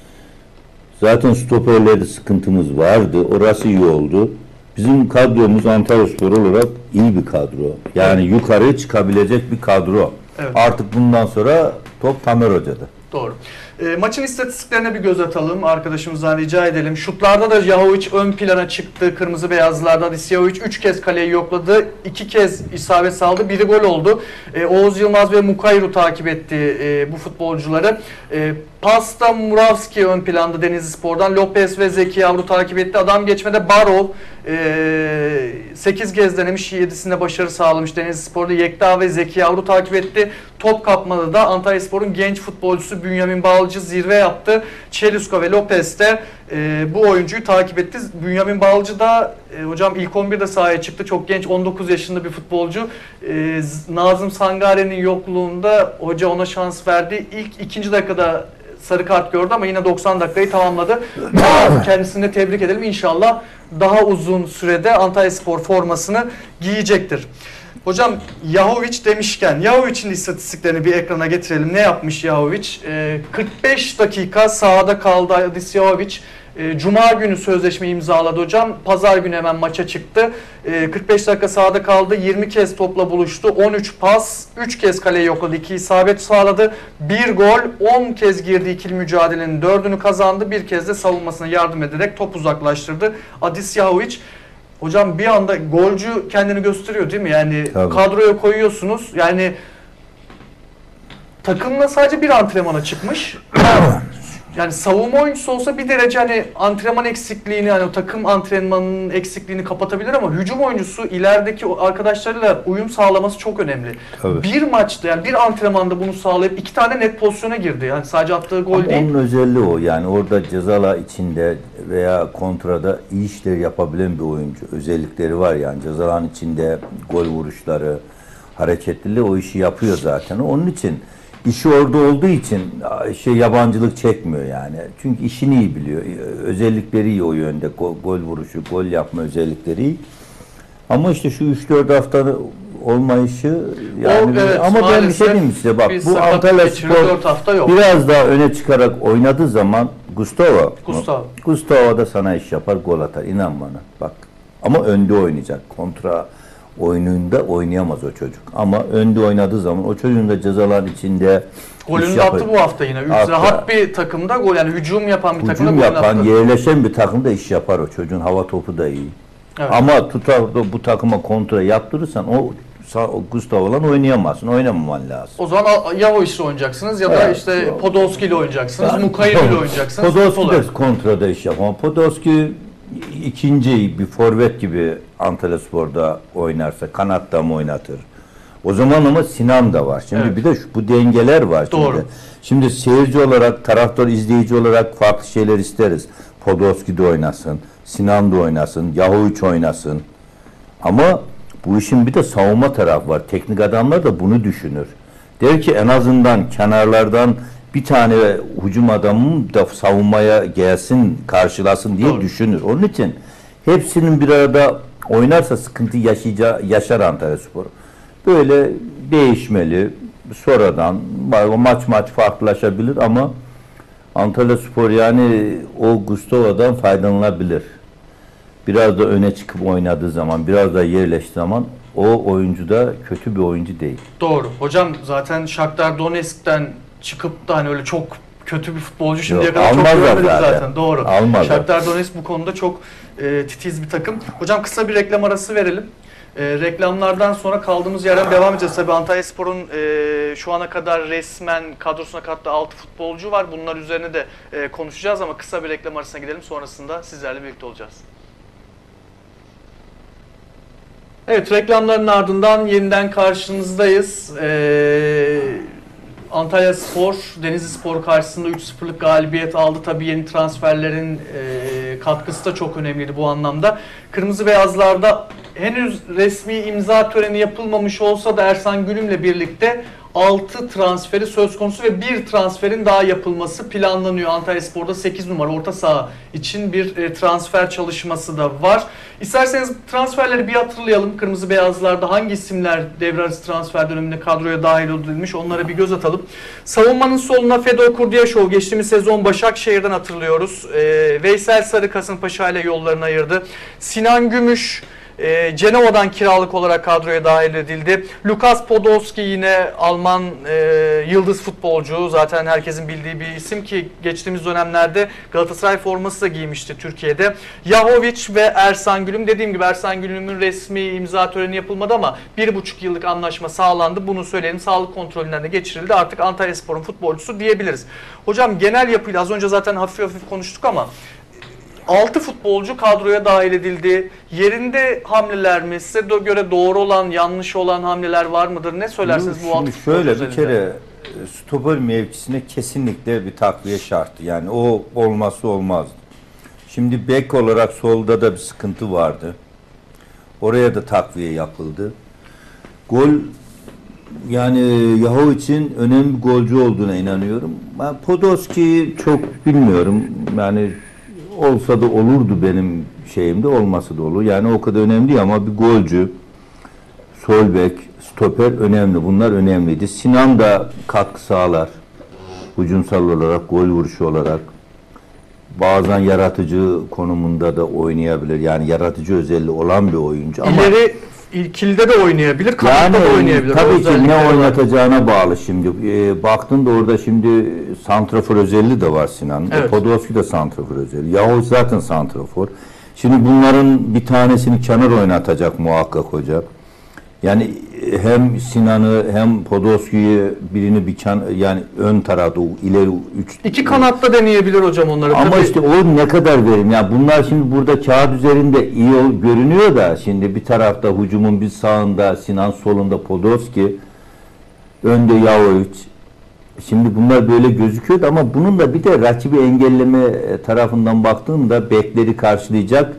Zaten stoperlerde sıkıntımız vardı. Orası iyi oldu. Bizim kadromuz Antalyaspor olarak iyi bir kadro. Yani evet. yukarı çıkabilecek bir kadro. Evet. Artık bundan sonra top Tamer Hoca'da. Doğru. E, maçın istatistiklerine bir göz atalım. Arkadaşımızdan rica edelim. Şutlarda da Yahovic ön plana çıktı. Kırmızı beyazlarda Adis Yahovic üç kez kaleyi yokladı. iki kez isabet sağladı. Biri gol oldu. E, Oğuz Yılmaz ve Mukayru takip etti e, bu futbolcuları. E, Pasta Muravski ön planda Denizlispor'dan. Lopez ve Zeki Yavru takip etti. Adam geçmede Barov e, sekiz kez denemiş. yedisinde başarı sağlamış Denizlispor'da. Yekta ve Zeki Yavru takip etti. Top kapmada da Antalyaspor'un genç futbolcusu Bünyamin Balcı zirve yaptı. Çeluska ve Lopez de e, bu oyuncuyu takip etti. Bünyamin Balcı da e, hocam ilk on birde sahaya çıktı. Çok genç, on dokuz yaşında bir futbolcu. E, Nazım Sangare'nin yokluğunda hoca ona şans verdi. İlk ikinci dakikada sarı kart gördü ama yine doksan dakikayı tamamladı. Kendisini de tebrik edelim. İnşallah daha uzun sürede Antalyaspor formasını giyecektir. Hocam Yahovic demişken, Yahovic'in istatistiklerini bir ekrana getirelim. Ne yapmış Yahovic? Ee, kırk beş dakika sahada kaldı Adis Yahovic. Ee, Cuma günü sözleşme imzaladı hocam. Pazar günü hemen maça çıktı. Ee, kırk beş dakika sahada kaldı. yirmi kez topla buluştu. on üç pas, üç kez kaleyi yokladı. iki isabet sağladı. bir gol, on kez girdi ikili mücadelenin dördünü kazandı. Bir kez de savunmasına yardım ederek top uzaklaştırdı. Adis Yahovic. Hocam bir anda golcü kendini gösteriyor değil mi? Yani Tabii. Kadroya koyuyorsunuz. Yani takımla sadece bir antrenmana çıkmış. Yani savunma oyuncusu olsa bir derece hani antrenman eksikliğini, hani o takım antrenmanının eksikliğini kapatabilir ama hücum oyuncusu ilerideki arkadaşlarıyla uyum sağlaması çok önemli. Tabii. Bir maçta yani bir antrenmanda bunu sağlayıp iki tane net pozisyona girdi. Yani sadece attığı gol Ama değil. onun özelliği o. Yani orada cezalar içinde veya kontrada iyi işler yapabilen bir oyuncu. Özellikleri var yani. Cezaların içinde gol vuruşları, hareketliliği o işi yapıyor zaten. Onun için işi orada olduğu için şey yabancılık çekmiyor yani. Çünkü işini iyi biliyor. Özellikleri iyi o yönde. Gol, gol vuruşu, gol yapma özellikleri iyi. Ama işte şu üç dört hafta olmayışı yani O, evet, ama ben bir şey diyeyim size bak bir bu sakatlık geçiriyor, Antalyaspor dört hafta yok. biraz daha öne çıkarak oynadığı zaman Gustavo Gustavo. Gustavo da sana iş yapar, gol atar. İnan bana. Bak. Ama önde oynayacak. Kontra oyununda oynayamaz o çocuk. Ama önde oynadığı zaman o çocuğun da cezalar içinde Golünü de attı bu hafta yine. Attı. Rahat bir takımda gol, yani hücum yapan bir takımda Hücum gol yapan, attı. yerleşen bir takımda iş yapar o çocuğun. Hava topu da iyi. Evet. Ama tutar da bu takıma kontra yaptırırsan o, o Gustavo'la oynayamazsın. Oynamaman lazım. O zaman Yahovic'le oynayacaksınız ya da Evet. işte Podolski ile oynayacaksınız, Ben- Mukayru ile oynayacaksınız. Podolski Sol de kontrada iş yapar. Podolski ikinci bir forvet gibi Antalyaspor'da oynarsa kanatta mı oynatır? O zaman ama Sinan da var. Şimdi Evet. bir de şu, bu dengeler var. Doğru. Şimdi. Şimdi seyirci olarak, taraftar, izleyici olarak farklı şeyler isteriz. Podolski de oynasın, Sinan da oynasın, Yahovic oynasın. Ama bu işin bir de savunma tarafı var. Teknik adamlar da bunu düşünür. Der ki en azından kenarlardan bir tane hücum adamı da savunmaya gelsin, karşılasın diye Doğru. düşünür. Onun için hepsinin bir arada oynarsa sıkıntı yaşayacağı, yaşar Antalyaspor. Böyle değişmeli. Sonradan maç maç farklılaşabilir ama Antalyaspor yani o Gustavo'dan faydalanabilir. Biraz da öne çıkıp oynadığı zaman, biraz da yerleştiği zaman o oyuncu da kötü bir oyuncu değil. Doğru. Hocam zaten Shakhtar Donetsk'ten çıkıp da hani öyle çok kötü bir futbolcu şimdiye Yok, kadar çok almazlar görmedik zaten. zaten. Doğru. Almazlar. Shakhtar Donetsk bu konuda çok e, titiz bir takım. Hocam kısa bir reklam arası verelim. E, reklamlardan sonra kaldığımız yerden devam edeceğiz. Tabii Antalyaspor'un e, şu ana kadar resmen kadrosuna kattığı altı futbolcu var. Bunlar üzerine de e, konuşacağız ama kısa bir reklam arasına gidelim. Sonrasında sizlerle birlikte olacağız. Evet, reklamların ardından yeniden karşınızdayız. Ee, Antalyaspor, Denizlispor karşısında üç sıfırlık galibiyet aldı. Tabii yeni transferlerin e, katkısı da çok önemliydi bu anlamda. Kırmızı Beyazlar'da henüz resmi imza töreni yapılmamış olsa da Ersan Gülüm'le birlikte altı transferi söz konusu ve bir transferin daha yapılması planlanıyor. Antalyaspor'da sekiz numara orta saha için bir e, transfer çalışması da var. İsterseniz transferleri bir hatırlayalım. Kırmızı Beyazlar'da hangi isimler devre arası transfer döneminde kadroya dahil edilmiş, onlara bir göz atalım. Savunmanın soluna Fedor Kurdiyaşov geçtiğimiz sezon Başakşehir'den hatırlıyoruz. E, Veysel Sarı Kasımpaşa ile yollarını ayırdı. Sinan Gümüş E, Cenova'dan kiralık olarak kadroya dahil edildi. Lukas Podolski yine Alman e, yıldız futbolcu. Zaten herkesin bildiği bir isim ki geçtiğimiz dönemlerde Galatasaray forması da giymişti Türkiye'de. Yahovic ve Ersan Gülüm. Dediğim gibi Ersan Gülüm'ün resmi imza töreni yapılmadı ama bir buçuk yıllık anlaşma sağlandı. Bunu söyleyelim. Sağlık kontrolünden de geçirildi. Artık Antalyaspor'un futbolcusu diyebiliriz. Hocam genel yapıyla az önce zaten hafif hafif konuştuk ama altı futbolcu kadroya dahil edildi. Yerinde hamleler mi? Size göre doğru olan, yanlış olan hamleler var mıdır? Ne söylersiniz bu altı futbolcu şöyle üzerinde? bir kere stoper mevkisine kesinlikle bir takviye şarttı. Yani o olmazsa olmazdı. Şimdi bek olarak solda da bir sıkıntı vardı. Oraya da takviye yapıldı. Gol, yani Yahovic'in önemli bir golcü olduğuna inanıyorum. Ben Podolski çok bilmiyorum. Yani olsa da olurdu benim şeyimde, olmasa da olur. Yani o kadar önemli değil ama bir golcü, sol bek, stoper önemli. Bunlar önemliydi. Sinan da katkı sağlar. Hücumsal olarak, gol vuruşu olarak. Bazen yaratıcı konumunda da oynayabilir. Yani yaratıcı özelliği olan bir oyuncu. Ama İleri ikilide de oynayabilir, kanatta yani, da oynayabilir. tabii ki ne Özellikleri var. oynatacağına bağlı şimdi. E, baktığında orada şimdi santrafor özelliği de var Sinan'ın. Evet. E, Podolski de santrafor özelliği. Yahovic zaten santrafor. Şimdi bunların bir tanesini kenar oynatacak muhakkak hoca. Yani hem Sinan'ı hem Podolski'yi birini bir kan, yani ön tarafta ileri üç İki kanatta deneyebilir hocam onları. ama Tabii. işte o ne kadar verim? Yani bunlar şimdi burada kağıt üzerinde iyi ol, görünüyor da şimdi bir tarafta hücumun bir sağında Sinan, solunda Podolski, önde Yahovic. Şimdi bunlar böyle gözüküyor da ama bunun da bir de rakibi engelleme tarafından baktığımda bekleri karşılayacak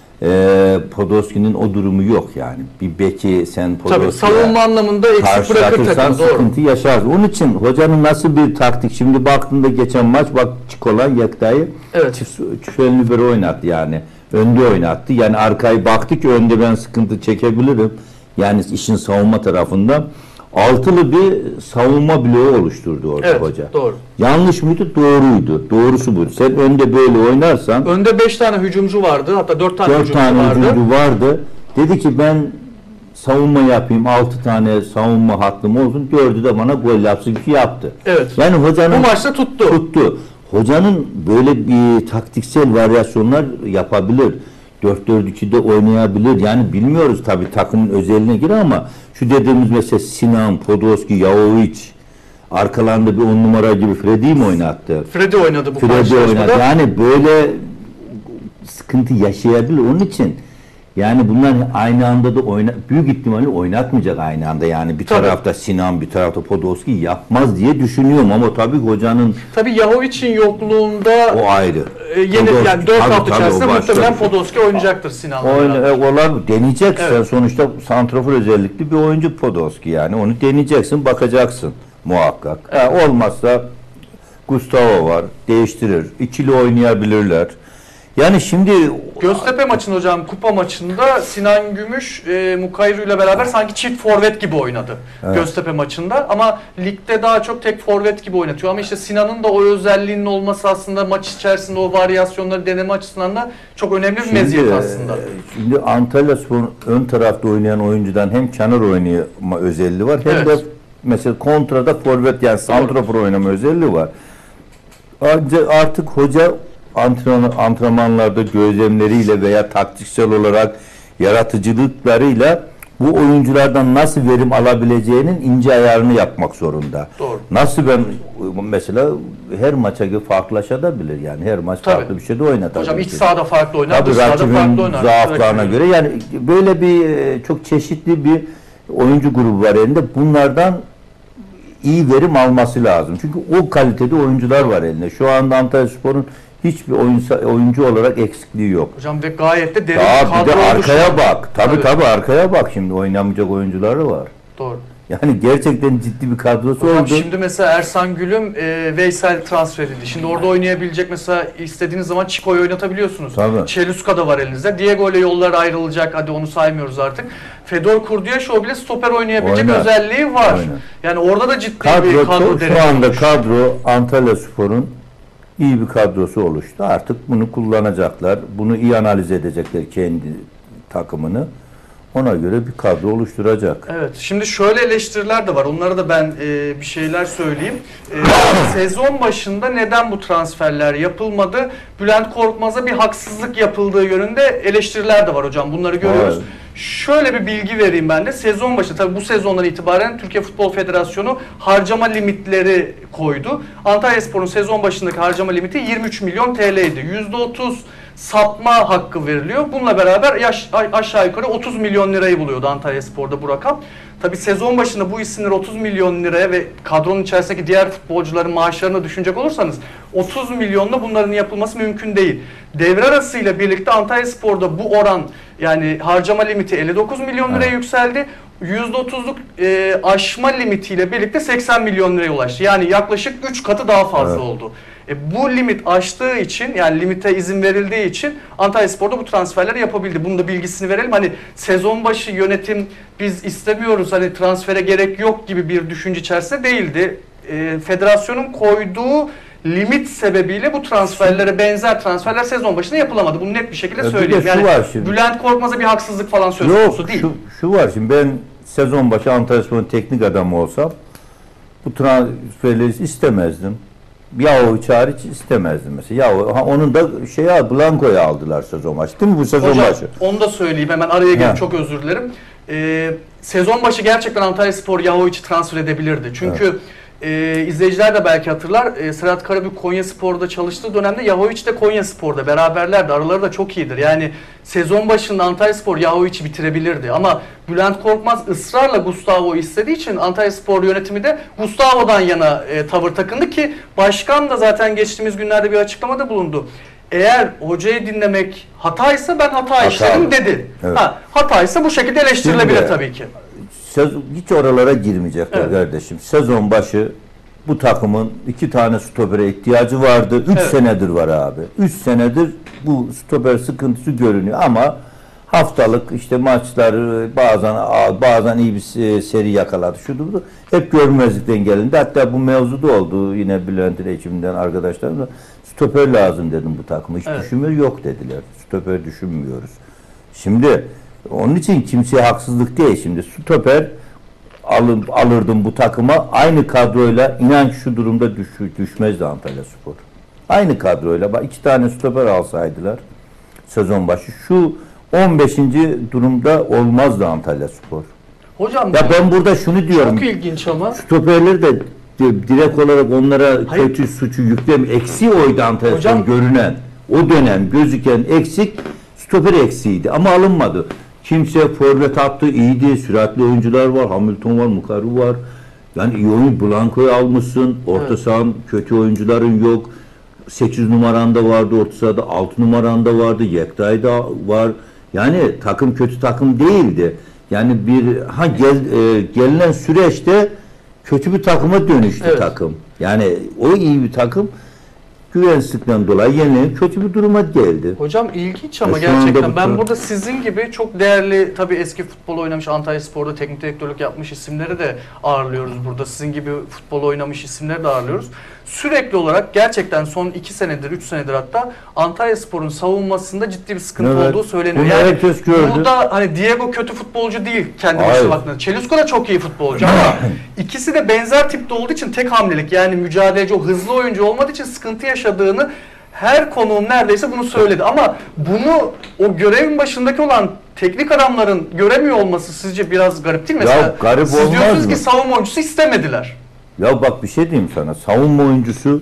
e, Podolski'nin o durumu yok yani. Bir beki sen Tabii Podolski'ye savunma anlamında eksik bırakır karşılatırsan takım. Doğru. sıkıntı yaşar. Onun için hocanın nasıl bir taktik, şimdi baktığında geçen maç bak Çikolan Yekta'yı Evet. çift libero oynattı yani. Önde oynattı. Yani arkayı baktı ki önde ben sıkıntı çekebilirim. Yani işin savunma tarafında altılı bir savunma bloğu oluşturdu orada Evet, hoca. doğru. Yanlış mıydı? Doğruydu. Doğrusu bu. Sen önde böyle oynarsan Önde beş tane hücumcu vardı. Hatta dört tane dört hücumcu tane vardı. hücumcu vardı. Dedi ki ben savunma yapayım. Altı tane savunma hattım olsun. Dördü de bana gol yapsın ki yaptı. Evet. Yani hocanın Bu maçta tuttu. tuttu. Hocanın böyle bir taktiksel varyasyonlar yapabilir. dört dört iki'de oynayabilir. Yani bilmiyoruz tabii takımın özelliğine göre ama şu dediğimiz mesela Sinan, Podolski, Yahovic arkalarında bir on numara gibi Freddy'yi mi oynattı? Freddy oynadı bu Freddy karşılaşmada. oynadı. Yani böyle sıkıntı yaşayabilir. Onun için yani bunlar aynı anda da oyna, büyük ihtimalle oynatmayacak aynı anda. Yani bir Tabii. tarafta Sinan, bir tarafta Podolski yapmaz diye düşünüyorum ama tabii hocanın Tabii Yahovic'in yokluğunda o ayrı. e, yeni Podolski, yani dört tabii, hafta tabii, içerisinde o başka muhtemelen bir şey. Podolski oynayacaktır Sinan'la. Oyun, beraber. e, olan deneyeceksin. Evet. Sonuçta santrafor özellikli bir oyuncu Podolski yani. Onu deneyeceksin, bakacaksın muhakkak. E, olmazsa Gustavo var, değiştirir. İkili oynayabilirler. Yani şimdi Göztepe maçında hocam, kupa maçında Sinan Gümüş e, Mukayru ile beraber sanki çift forvet gibi oynadı Evet. Göztepe maçında ama ligde daha çok tek forvet gibi oynatıyor ama işte Sinan'ın da o özelliğinin olması aslında maç içerisinde o varyasyonları deneme açısından da çok önemli bir Şimdi, meziyet aslında. e, Şimdi Antalyaspor'un ön tarafta oynayan oyuncudan hem kenar oynama özelliği var hem Evet. de mesela kontrada forvet yani santrafor oynama özelliği var. Ancak artık hoca antrenman, antrenmanlarda gözlemleriyle veya taktiksel olarak yaratıcılıklarıyla bu oyunculardan nasıl verim alabileceğinin ince ayarını yapmak zorunda. Doğru. Nasıl ben mesela her maça göre farklılaşabilir yani her maç Tabii. farklı bir şey de oynatabilir. Hocam iç sahada farklı oynar, Tabii dış sahada farklı rakibin oynar. zaaflarına Rakibin- göre yani böyle bir e, çok çeşitli bir oyuncu grubu var elinde. Bunlardan iyi verim alması lazım. Çünkü o kalitede oyuncular var elinde. Şu anda Antalyaspor'un hiçbir oyuncu, oyuncu olarak eksikliği yok. Hocam ve gayet de derin Daha bir bir de kadro arkaya oluştu. bak. Tabii Tabii. tabii arkaya bak şimdi oynamayacak oyuncuları var. Doğru. Yani gerçekten ciddi bir kadrosu Hocam oldu. şimdi mesela Ersan Gülüm e, Veysel transfer edildi. Şimdi orada oynayabilecek mesela istediğiniz zaman Chico'yu oynatabiliyorsunuz. Tabii. Çeluska da var elinizde. Diego ile yollar ayrılacak. Hadi onu saymıyoruz artık. Fedor Kurdiyaşov bile stoper oynayabilecek Oynar. özelliği var. Oynar. Yani orada da ciddi bir Kadro, kadro şu derece anda olmuş. kadro Antalyaspor'un iyi bir kadrosu oluştu. Artık bunu kullanacaklar. Bunu iyi analiz edecekler kendi takımını. Ona göre bir kadro oluşturacak. Evet. Şimdi şöyle eleştiriler de var. Onlara da ben e, bir şeyler söyleyeyim. E, sezon başında neden bu transferler yapılmadı? Bülent Korkmaz'a bir haksızlık yapıldığı yönünde eleştiriler de var hocam. Bunları görüyoruz. Evet. Şöyle bir bilgi vereyim ben de. Sezon başı, tabii bu sezondan itibaren Türkiye Futbol Federasyonu harcama limitleri koydu. Antalyaspor'un sezon başındaki harcama limiti yirmi üç milyon T L'ydi. yüzde otuz sapma hakkı veriliyor. Bununla beraber yaş, aşağı yukarı otuz milyon lirayı buluyordu Antalyaspor'da bu rakam. Tabii sezon başında bu isimler otuz milyon liraya ve kadronun içerisindeki diğer futbolcuların maaşlarına düşünecek olursanız otuz milyonla bunların yapılması mümkün değil. Devre arasıyla birlikte Antalyaspor'da bu oran, yani harcama limiti elli dokuz milyon liraya evet. yükseldi. yüzde otuzluk e, aşma limitiyle birlikte seksen milyon liraya ulaştı. Yani yaklaşık üç katı daha fazla evet. oldu. E, bu limit aştığı için, yani limite izin verildiği için Antalyaspor'da bu transferleri yapabildi. Bunun da bilgisini verelim. Hani sezon başı yönetim biz istemiyoruz, hani transfere gerek yok gibi bir düşünce içerisinde değildi. E, federasyonun koyduğu limit sebebiyle bu transferlere benzer transferler sezon başında yapılamadı. Bunu net bir şekilde ya söyleyeyim. Bir de yani şimdi. Bülent Korkmaz'a bir haksızlık falan söz konusu değil. Şu, şu var şimdi, ben sezon başı Antalyaspor'un teknik adamı olsam bu transferleri istemezdim. Yahu hariç istemezdim mesela. Yahu ha, onun da şey Blanco'yu aldılar sezon başı. Değil mi bu sezon Hocam, başı? onu da söyleyeyim hemen araya girip Ha. çok özür dilerim. Ee, sezon başı gerçekten Antalyaspor Yahoviç'i transfer edebilirdi. Çünkü evet. e, izleyiciler de belki hatırlar. E, Serhat Karabük Konyaspor'da çalıştığı dönemde Yahoviç de Konyaspor'da beraberlerdi. Araları da çok iyidir. Yani sezon başında Antalyaspor Yahoviç'i bitirebilirdi. Ama Bülent Korkmaz ısrarla Gustavo'yu istediği için Antalyaspor yönetimi de Gustavo'dan yana e, tavır takındı ki başkan da zaten geçtiğimiz günlerde bir açıklamada bulundu. Eğer hocayı dinlemek hataysa ben hata, hata işledim dedi. Evet. Ha, hataysa bu şekilde eleştirilebilir Şimdi, tabii ki. Sezon, hiç oralara girmeyecekler evet. kardeşim. Sezon başı bu takımın iki tane stopere ihtiyacı vardı. Üç evet. senedir var abi. Üç senedir bu stoper sıkıntısı görünüyor ama haftalık işte maçlar bazen bazen iyi bir seri yakaladı. Şudur bu. Hep görmezlikten gelindi. Hatta bu mevzu da oldu yine Bülent'in ekibinden arkadaşlarımla. Stoper lazım dedim bu takıma. Hiç evet. düşünmüyor yok dediler. Stoper düşünmüyoruz. Şimdi onun için kimseye haksızlık değil. Şimdi stoper alır, alırdım bu takıma. Aynı kadroyla inan şu durumda düş, düşmezdi Antalyaspor. Aynı kadroyla bak iki tane stoper alsaydılar sezon başı şu on beşinci durumda olmazdı Antalyaspor. Hocam ya ben burada şunu diyorum. Çok ilginç ama. Stoperleri de direkt olarak onlara Hayır. kötü suçu yüklem eksi oydu Antalyaspor görünen. O dönem gözüken eksik stoper eksiğiydi ama alınmadı. Kimse forvet attı iyiydi. Süratli oyuncular var. Hamilton var, Mukaru var. Yani iyi oyun Blanco'yu almışsın. Orta evet. sahan kötü oyuncuların yok. sekiz numaranda vardı orta sahada, altı numaranda vardı. Yektay da var. Yani takım kötü takım değildi. Yani bir ha gel, e, gelinen süreçte kötü bir takıma dönüştü evet. takım. Yani o iyi bir takım güvensizlikten dolayı yenilenip kötü bir duruma geldi. Hocam ilginç ama e gerçekten ben burada sizin gibi çok değerli tabii eski futbol oynamış Antalyaspor'da teknik direktörlük yapmış isimleri de ağırlıyoruz burada. Sizin gibi futbol oynamış isimleri de ağırlıyoruz. Sürekli olarak gerçekten son iki senedir, üç senedir hatta Antalyaspor'un savunmasında ciddi bir sıkıntı evet. olduğu söyleniyor. Bunu yani burada hani Diego kötü futbolcu değil kendi başına baktığında. Çelusko da çok iyi futbolcu ama ikisi de benzer tipte olduğu için tek hamlelik yani mücadeleci o hızlı oyuncu olmadığı için sıkıntı yaşadığını her konuğum neredeyse bunu söyledi. Ama bunu o görevin başındaki olan teknik adamların göremiyor olması sizce biraz garip değil mi? Mesela ya garip siz olmaz diyorsunuz mı? ki savunma oyuncusu istemediler. Ya bak bir şey diyeyim sana. Savunma oyuncusu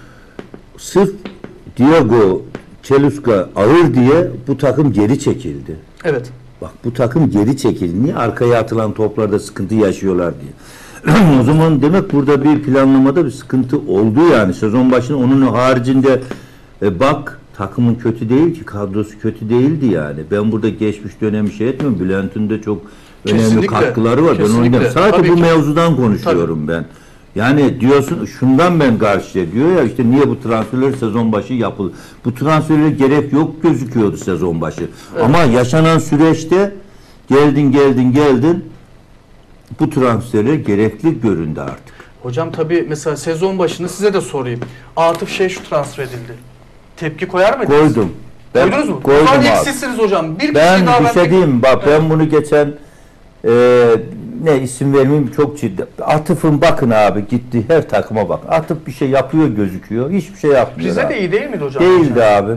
sırf Diego Çeluska ağır diye bu takım geri çekildi. Evet. Bak bu takım geri çekildi. Niye? Arkaya atılan toplarda sıkıntı yaşıyorlar diye. O zaman demek burada bir planlamada bir sıkıntı oldu yani. Sezon başında onun haricinde e, bak takımın kötü değil ki. Kadrosu kötü değildi yani. Ben burada geçmiş dönemi şey etmiyorum. Bülent'in de çok önemli Kesinlikle. katkıları var. Kesinlikle. Ben onu sadece Tabii bu ki. mevzudan konuşuyorum Tabii. ben. Yani diyorsun şundan ben karşıya diyor ya işte niye bu transferler sezon başı yapıldı. Bu transferlere gerek yok gözüküyordu sezon başı. Evet. Ama yaşanan süreçte geldin geldin geldin bu transferler gerekli göründü artık. Hocam tabii mesela sezon başında size de sorayım. Atıf Şey şu transfer edildi. Tepki koyar mıydınız? Koydum. Ben Koydunuz mu? koydum O zaman ilk abi. sizsiniz hocam. Bir Ben kişi daha bir şey ben... diyeyim, bak ben bunu geçen e, ne isim vermeyeyim, çok ciddi. Atıf'ın bakın abi, gitti her takıma bak. Atıf bir şey yapıyor gözüküyor. Hiçbir şey yapmıyor. Rize abi. de iyi değil miydi hocam? Değildi abi.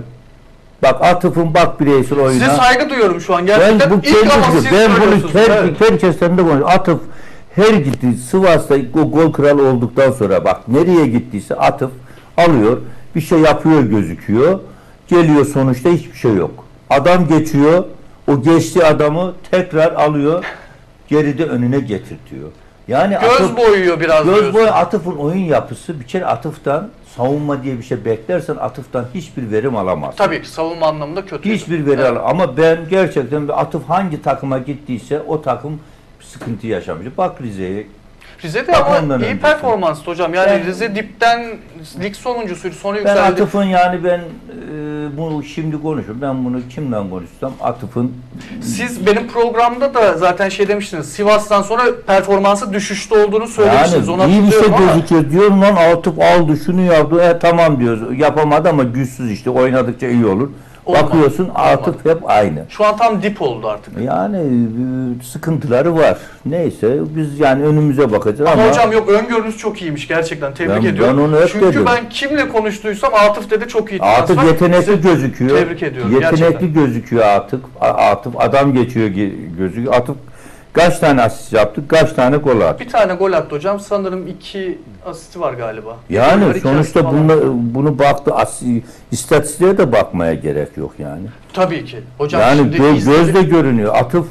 Bak Atıf'ın bak bireysel oyuna. Size saygı duyuyorum şu an. Gerçekten Ben bu ilk ama siz kendisi, ben bunu söylüyorsunuz. her, Evet. herkesten de konuşuyorum. Atıf her gitti Sivas'ta o gol kralı olduktan sonra bak nereye gittiyse Atıf alıyor. Bir şey yapıyor gözüküyor. Geliyor sonuçta hiçbir şey yok. Adam geçiyor. O geçtiği adamı tekrar alıyor. Geride önüne getirtiyor. Yani Göz Atıf, boyuyor biraz. göz diyorsun. boyu Atıf'ın oyun yapısı bir kere Atıf'tan savunma diye bir şey beklersen Atıf'tan hiçbir verim alamazsın. Tabii ki savunma anlamında kötü. Hiçbir veri Evet. al. Ama ben gerçekten bir Atıf hangi takıma gittiyse o takım sıkıntı yaşamış. Bak Rize'ye. Rize'de Bak ama ondan iyi öncesi. performanstı hocam. Yani Ben- Rize dipten lig sonuncusuydu. Sonra Ben yükseldi. Atıf'ın yani ben e, bunu şimdi konuşurum. Ben bunu kimden konuşsam Atıf'ın Siz benim programda da zaten şey demiştiniz. Sivas'tan sonra performansı düşüşte olduğunu söylemiştiniz. Onu yani iyi bir şey hatırlıyorum ama gözüküyor. Diyorum lan Atıf aldı şunu yaptı. E, tamam diyoruz. Yapamadı ama güçsüz işte. Oynadıkça iyi olur. Olmadı. Bakıyorsun Atıf Olmadı. hep aynı. şu an tam dip oldu artık. Yani e, sıkıntıları var. Neyse biz yani önümüze bakacağız Ama, ama, hocam yok, öngörünüz çok iyiymiş gerçekten. Tebrik Ben- ediyorum. ben onu hep Çünkü dedim. ben kimle konuştuysam Atıf dedi çok iyi. Atıf transfer. yetenekli Size gözüküyor. Tebrik ediyorum Yetenekli gerçekten. gözüküyor Atıf. A- Atıf adam geçiyor ge- gözüküyor. Atıf kaç tane asist yaptı? Kaç tane gol attı? Bir tane gol attı hocam. Sanırım iki asisti var galiba. Yani Goller iki sonuçta asist falan. bunu, bunu baktı as- istatistiğe de bakmaya gerek yok yani. Tabii ki. Hocam yani şimdi gö- izledik. gözle görünüyor. Atıf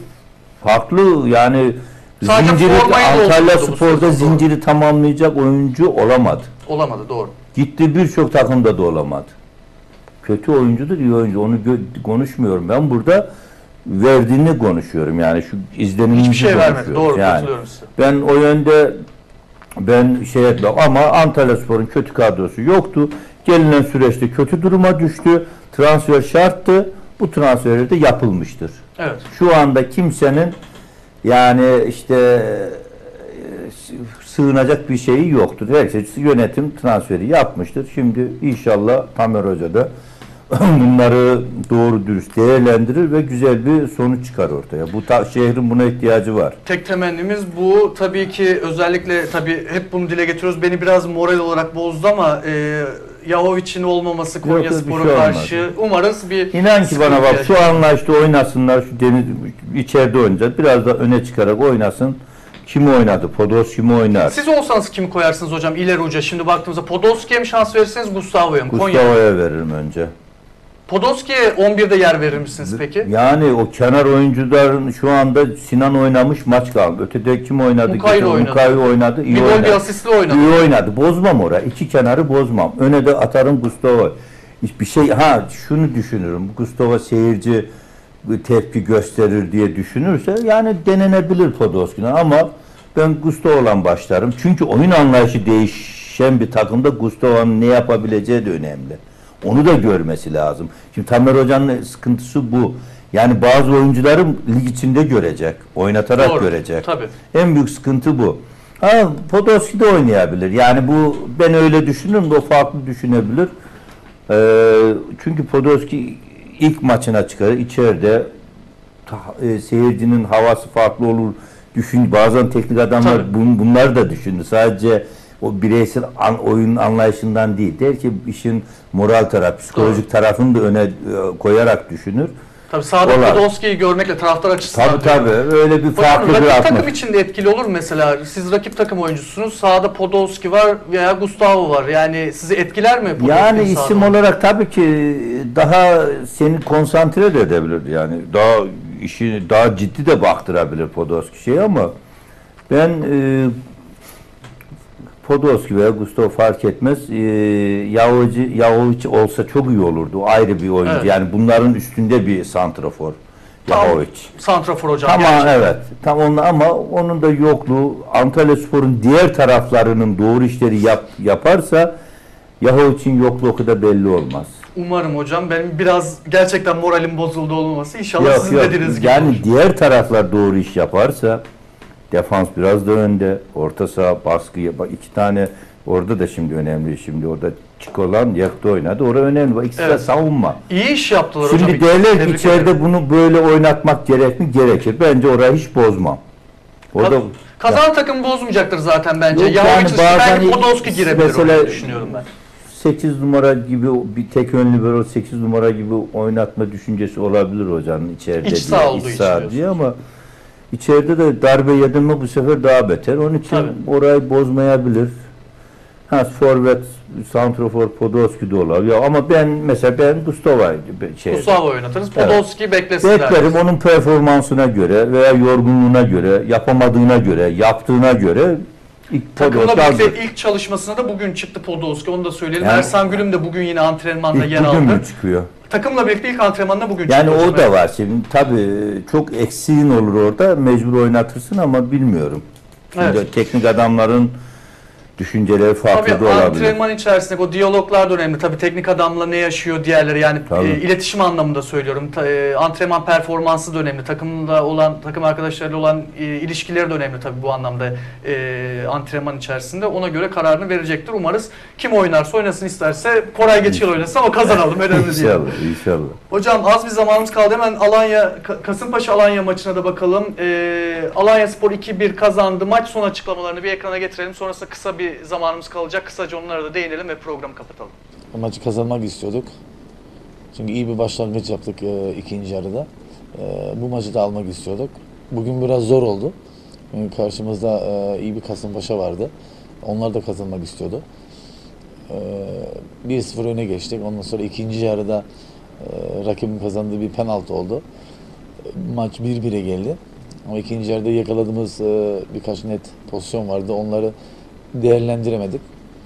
farklı yani Sadece zinciri formayı Antalya doldurdu bu Spor'da sezon, doğru. zinciri tamamlayacak oyuncu olamadı. Olamadı, doğru. Gitti birçok takımda da olamadı. Kötü oyuncudur, iyi oyuncu. Onu gö- konuşmuyorum. Ben burada verdiğini konuşuyorum. Yani şu izlenimimizi Hiçbir şey vermedi. konuşuyorum. Doğru, yani. katılıyorum size. Ben o yönde ben şey etmem ama Antalyaspor'un kötü kadrosu yoktu. Gelinen süreçte kötü duruma düştü. Transfer şarttı. Bu transferler de yapılmıştır. Evet. Şu anda kimsenin yani işte e, sığınacak bir şeyi yoktur. Herkes yönetim transferi yapmıştır. Şimdi inşallah Tamer Hoca da bunları doğru dürüst değerlendirir ve güzel bir sonuç çıkar ortaya. Bu ta- şehrin buna ihtiyacı var. Tek temennimiz bu. Tabii ki özellikle tabii hep bunu dile getiriyoruz. Beni biraz moral olarak bozdu ama e, Yahovic'in olmaması Konya Yok, bir Spor'a şey olmaz. karşı umarız bir İnan ki bana bak sıkıntı şu anlayışta oynasınlar, şu deniz içeride oynayacak. Biraz da öne çıkarak oynasın. Kimi oynadı? Podolski kimi oynar? Siz olsanız kimi koyarsınız hocam ileri uca? Şimdi baktığımızda Podolski'ye mi şans verirsiniz, Gustavo'ya mı? Konya. Gustavo'ya veririm önce. Podolski'ye on birde yer verir misiniz peki? Yani o kenar oyuncuların şu anda Sinan oynamış maç kaldı. Ötede kim oynadı? Mukayla Geçen oynadı. Mukayla oynadı. iyi Bir gol oynadı. bir asistli oynadı. İyi oynadı. Bozmam oraya. İki kenarı bozmam. Öne de atarım Gustavo. Hiçbir şey ha şunu düşünürüm. Gustavo seyirci tepki gösterir diye düşünürse yani denenebilir Podolski'den ama ben Gustavo'dan başlarım. Çünkü oyun anlayışı değişen bir takımda Gustavo'nun ne yapabileceği de önemli. Onu da görmesi lazım. Şimdi Tamer Hoca'nın sıkıntısı bu. Yani bazı oyuncuları lig içinde görecek. Oynatarak Doğru, görecek. tabii. En büyük sıkıntı bu. Ha, Podolski de oynayabilir. Yani bu ben öyle düşünürüm de o farklı düşünebilir. Ee, çünkü Podolski ilk maçına çıkar. İçeride ta- e, seyircinin havası farklı olur. Düşün, bazen teknik adamlar Tabii. bun, bunlar da düşündü. Sadece o bireysel an, oyun anlayışından değil. Der ki işin moral tarafı, psikolojik Doğru. tarafını da öne e, koyarak düşünür. Tabii sahada Olay. Podolski'yi görmekle taraftar açısından. Tabii tabii. Öyle bir Hocam farklı bir rakip atmosfer. takım için de etkili olur mu mesela? Siz rakip takım oyuncusunuz. Sahada Podolski var veya Gustavo var. Yani sizi etkiler mi Podolski'nin Yani sahada isim olması? olarak tabii ki daha seni konsantre de edebilir. Yani daha işi daha ciddi de baktırabilir Podolski şey ama ben e, Podolski veya Gustavo fark etmez. E, Yahovic, Yahovic olsa çok iyi olurdu. O ayrı bir oyuncu. Evet. Yani bunların üstünde bir santrafor. Tam Yahovic. santrafor hocam. Tamam gerçekten. evet. Tam onun ama onun da yokluğu Antalyaspor'un diğer taraflarının doğru işleri yap, yaparsa Yahovic'in yokluğu da belli olmaz. Umarım hocam. Benim biraz gerçekten moralim bozuldu olmaması. İnşallah Yok, sizin yok. dediğiniz gibi Yani olur. diğer taraflar doğru iş yaparsa defans biraz da önde, orta saha baskı yap- iki tane Orada da şimdi önemli. Şimdi orada Çikolan yakta oynadı. Orada önemli. Bak, İkisi de Evet. savunma. İyi iş yaptılar hocam. Şimdi İkisi. derler ki Tebrik içeride ederim. bunu böyle oynatmak gerek mi? Gerekir. Bence orayı hiç bozmam. Orada Ka- Kazanan takım bozmayacaktır zaten bence. Yok, Yahovic yani üstüne bazen belki Podolski girebilir mesela- oraya düşünüyorum ben. sekiz numara gibi bir tek ön libero sekiz numara gibi oynatma düşüncesi olabilir hocanın içeride İç diye, saha olduğu iç için saha diyorsun. diye ama içeride de darbe yedin mi bu sefer daha beter. Onun için Tabii. orayı bozmayabilir. Ha, forvet, santrofor Podolski de olabilir. Ya ama ben mesela ben Gustavo'ydu şey. Gustavo oynatırız. Evet. Podolski beklesin Beklerim deriz. onun performansına göre veya yorgunluğuna göre, yapamadığına göre, yaptığına göre ilk Takımla Podolski birlikte ilk çalışmasına da bugün çıktı Podolski. Onu da söyleyelim. Yani- Ersan Gülüm de bugün yine antrenmanda ilk yer bugün aldı. mü çıkıyor? Takımla birlikte ilk antrenmanında bugün Yani çıktı. o hocam. da var şimdi. Tabii çok eksiğin olur orada. Mecbur oynatırsın ama bilmiyorum. Şimdi Evet. teknik adamların düşünceleri farklı Tabii da olabilir. antrenman içerisinde o diyaloglar da önemli. Tabii teknik adamla ne yaşıyor diğerleri yani Tabii. e, iletişim anlamında söylüyorum. Ta, e, antrenman performansı da önemli. Takımda olan takım arkadaşlarıyla olan e, ilişkileri de önemli tabii bu anlamda e, antrenman içerisinde. Ona göre kararını verecektir. Umarız kim oynarsa oynasın isterse Koray Geçil oynasın ama kazanalım önemli değil. İnşallah, inşallah. Hocam az bir zamanımız kaldı. Hemen Alanya Ka- Kasımpaşa Alanya maçına da bakalım. Ee, Alanyaspor iki bir kazandı. Maç son açıklamalarını bir ekrana getirelim. Sonrasında kısa bir zamanımız kalacak. Kısaca onlara da değinelim ve programı kapatalım. Maçı kazanmak istiyorduk. Çünkü iyi bir başlangıç yaptık e, ikinci yarıda. E, bu maçı da almak istiyorduk. Bugün biraz zor oldu. Çünkü karşımızda e, iyi bir Kasımpaşa vardı. Onlar da kazanmak istiyordu. E, bir sıfır öne geçtik. Ondan sonra ikinci yarıda e, rakibin kazandığı bir penaltı oldu. E, maç bir bire geldi. Ama ikinci yarıda yakaladığımız e, birkaç net pozisyon vardı. Onları değerlendiremedik.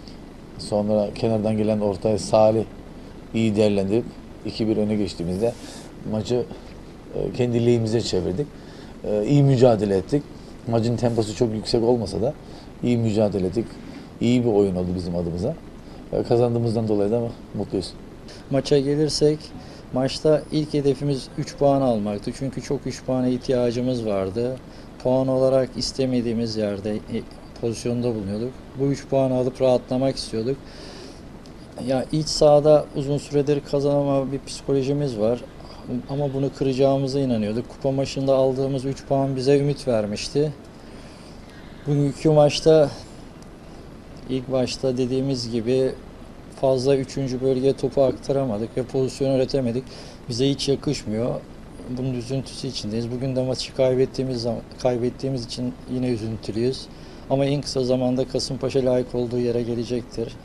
Sonra kenardan gelen ortaya Salih iyi değerlendirip iki bir öne geçtiğimizde maçı e, kendi lehimize çevirdik. E, iyi mücadele ettik. Maçın temposu çok yüksek olmasa da iyi mücadele ettik. İyi bir oyun oldu bizim adımıza. E, kazandığımızdan dolayı da mutluyuz. Maça gelirsek maçta ilk hedefimiz üç puan almaktı. Çünkü çok üç puana ihtiyacımız vardı. Puan olarak istemediğimiz yerde e, pozisyonda bulunuyorduk. Bu üç puanı alıp rahatlamak istiyorduk. Ya iç sahada uzun süredir kazanama bir psikolojimiz var. Ama bunu kıracağımıza inanıyorduk. Kupa maçında aldığımız üç puan bize ümit vermişti. Bugünkü maçta ilk başta dediğimiz gibi fazla üçüncü bölgeye topu aktaramadık ve pozisyon üretemedik. Bize hiç yakışmıyor. Bunun üzüntüsü içindeyiz. Bugün de maçı kaybettiğimiz zaman, kaybettiğimiz için yine üzüntülüyüz. Ama en kısa zamanda Kasımpaşa layık olduğu yere gelecektir.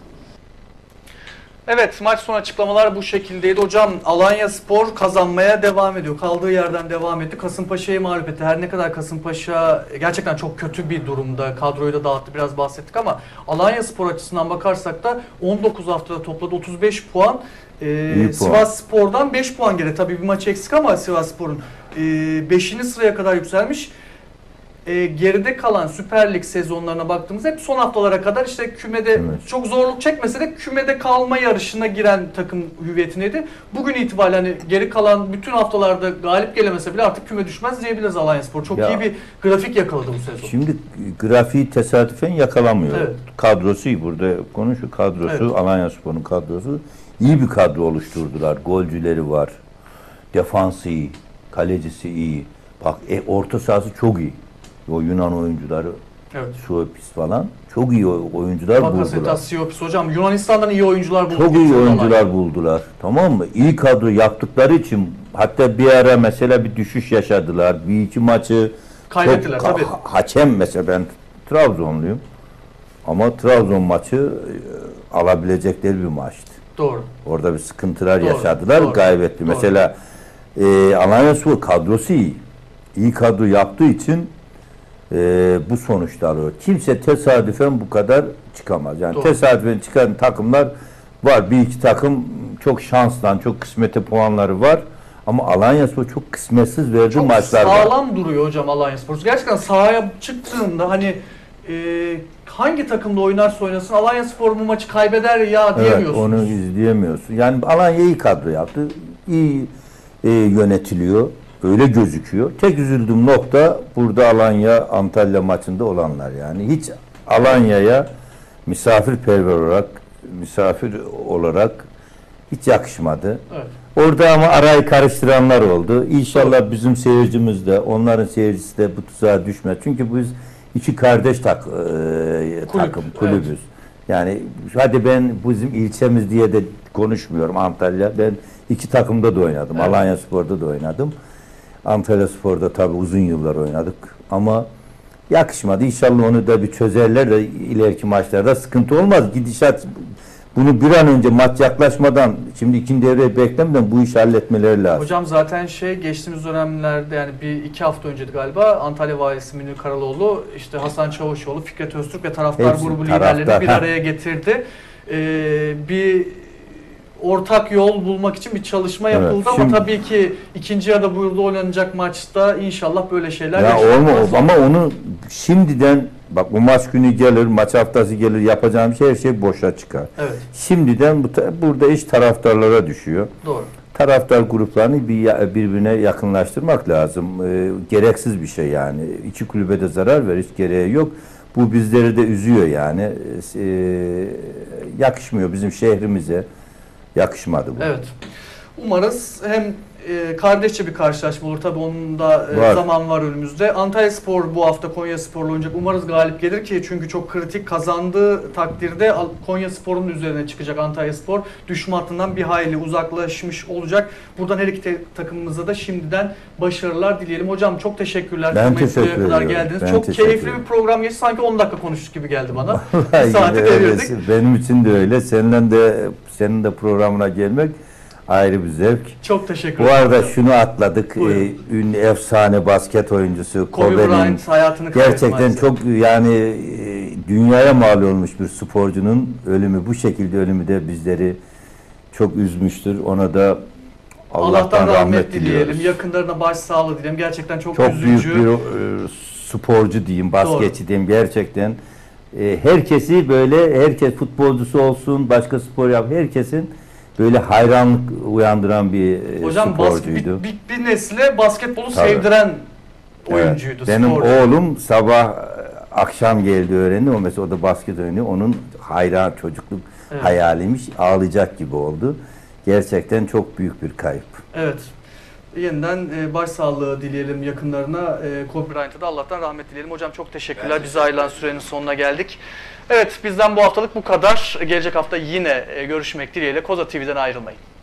Evet, maç sonu açıklamalar bu şekildeydi. Hocam Alanyaspor kazanmaya devam ediyor. Kaldığı yerden devam etti. Kasımpaşa'yı mağlup etti. Her ne kadar Kasımpaşa gerçekten çok kötü bir durumda. Kadroyu da dağıttı, biraz bahsettik ama Alanyaspor açısından bakarsak da on dokuz haftada topladı otuz beş puan. Ee, puan. Sivasspor'dan beş puan geri. Tabii bir maç eksik ama Sivasspor'un ee, beşinci sıraya kadar yükselmiş. E, geride kalan Süper Lig sezonlarına baktığımızda hep son haftalara kadar işte kümede Evet. çok zorluk çekmese de kümede kalma yarışına giren takım hüviyetindeydi. Bugün itibariyle hani geri kalan bütün haftalarda galip gelemese bile artık küme düşmez diyebiliriz Alanyaspor. Çok Ya, iyi bir grafik yakaladı bu sezon. Şimdi grafiği tesadüfen yakalamıyor. Evet. Kadrosu iyi burada konuşuyor. Kadrosu Evet. Alanyaspor'un kadrosu iyi bir kadro oluşturdular. Golcüleri var. Defansı iyi. Kalecisi iyi. Bak e, orta sahası çok iyi. O Yunan oyuncuları Evet. Suopis falan çok iyi oyuncular buldular. Bakasetas, Siopis hocam Yunanistan'dan iyi oyuncular buldu. Çok iyi getirdi oyuncular Alanya. buldular. Tamam mı? İyi kadro yaptıkları için hatta bir ara mesela bir düşüş yaşadılar. Bir iki maçı Kaybettiler, çok, tabii. ha- hakem mesela ben Trabzonluyum. Ama Trabzon maçı e, alabilecekleri bir maçtı. Doğru. Orada bir sıkıntılar Doğru, yaşadılar, doğru, kaybetti. doğru. Mesela e, Alanyaspor kadrosu iyi. İyi kadro yaptığı için e, bu sonuçlar o. Kimse tesadüfen bu kadar çıkamaz. Yani Doğru. tesadüfen çıkan takımlar var. Bir iki takım çok şanslan, çok kısmete puanları var. Ama Alanyaspor çok kısmetsiz verdiği Çok maçlar var. sağlam duruyor hocam Alanyaspor. Gerçekten sahaya çıktığında hani e, hangi takımda oynarsa oynasın Alanyaspor bu maçı kaybeder ya Evet, diyemiyorsunuz. onu izleyemiyorsun. Yani Alanya iyi kadro yaptı. İyi e, yönetiliyor. Öyle gözüküyor. Tek üzüldüğüm nokta burada Alanya Antalya maçında olanlar yani. Hiç Alanya'ya misafirperver olarak, misafir olarak hiç yakışmadı. Evet. Orada ama arayı karıştıranlar oldu. İnşallah bizim seyircimiz de, onların seyircisi de bu tuzağa düşmez. Çünkü biz iki kardeş tak, e, Kulüp, takım, kulübüz. evet. Yani hadi ben bizim ilçemiz diye de konuşmuyorum, Antalya. Ben iki takımda da oynadım. Evet. Alanya Spor'da da oynadım. Antalya Spor'da tabii uzun yıllar oynadık. Ama yakışmadı. İnşallah onu da bir çözerler de ileriki maçlarda sıkıntı olmaz. Gidişat bunu bir an önce maç yaklaşmadan, şimdi ikinci devreyi beklemeden bu işi halletmeleri lazım. Hocam zaten şey geçtiğimiz dönemlerde yani bir iki hafta önceydi galiba Antalya Valisi Münir Karaloğlu, işte Hasan Çavuşoğlu, Fikret Öztürk ve taraftar Hepsi, grubu taraftar, liderlerini bir ha. araya getirdi. Ee, bir ortak yol bulmak için bir çalışma Evet, yapıldı şimdi- ama tabii ki ikinci yarıda burada oynanacak maçta inşallah böyle şeyler Ya yaşanmaz. olma, ama onu şimdiden bak, bu maç günü gelir, maç haftası gelir, yapacağım şey her şey boşa çıkar. Evet, Şimdiden bu ta- burada iş taraftarlara düşüyor. doğru. Taraftar gruplarını bir ya- birbirine yakınlaştırmak lazım. Ee, gereksiz bir şey yani. İki kulübe de zarar verir, hiç gereği yok. Bu bizleri de üzüyor yani. Ee, yakışmıyor bizim şehrimize. Yakışmadı bu. Evet. Umarız hem e, kardeşçe bir karşılaşma olur. Tabii onun da e, Var. zaman var önümüzde. Antalyaspor bu hafta Konyaspor'la oynayacak. Umarız galip gelir ki çünkü çok kritik, kazandığı takdirde Al- Konyaspor'un üzerine çıkacak Antalyaspor. Düşme hattından bir hayli uzaklaşmış olacak. Buradan her iki te- takımımıza da şimdiden başarılar dileyelim. Hocam çok teşekkürler. Ben Buraya teşekkür kadar ediyorum. geldiniz. Ben çok teşekkür keyifli ederim. bir program geçti. Sanki on dakika konuştuk gibi geldi bana. Bir Vallahi saati öyle. devirdik. Benim için de öyle. Seninle de senin de programına gelmek ayrı bir zevk. Çok teşekkür Bu ederim. arada hocam. şunu atladık. Buyurun. Ee, ünlü efsane basket oyuncusu Kobe Kobe'nin Bryant hayatını kaybetti gerçekten maalesef. çok yani e, dünyaya mal olmuş bir sporcunun ölümü, bu şekilde ölümü de bizleri çok üzmüştür. Ona da Allah'tan, Allah'tan rahmet, rahmet dileyelim. diliyoruz. Yakınlarına başsağlığı dileyelim. Gerçekten çok, Çok büyük üzücü. bir e, sporcu diyeyim, basketçi diyeyim gerçekten. E, herkesi böyle, herkes futbolcusu olsun, başka spor yap, herkesin böyle hayranlık uyandıran bir e, Hocam bas, bir, sporcuydu. bir, bir nesle basketbolu Tabii. sevdiren Evet, oyuncuydu. benim sporcu. oğlum sabah e, akşam geldi öğrendi. O mesela o da basket oynuyor. Onun hayran çocukluk Evet. hayaliymiş. Ağlayacak gibi oldu. Gerçekten çok büyük bir kayıp. Evet. Yeniden e, başsağlığı dileyelim yakınlarına. E, Kobe Bryant'a da Allah'tan rahmet dileyelim. Hocam çok teşekkürler. Bize ayrılan sürenin sonuna geldik. Evet, bizden bu haftalık bu kadar. Gelecek hafta yine e, görüşmek dileğiyle. Koza T V'den ayrılmayın.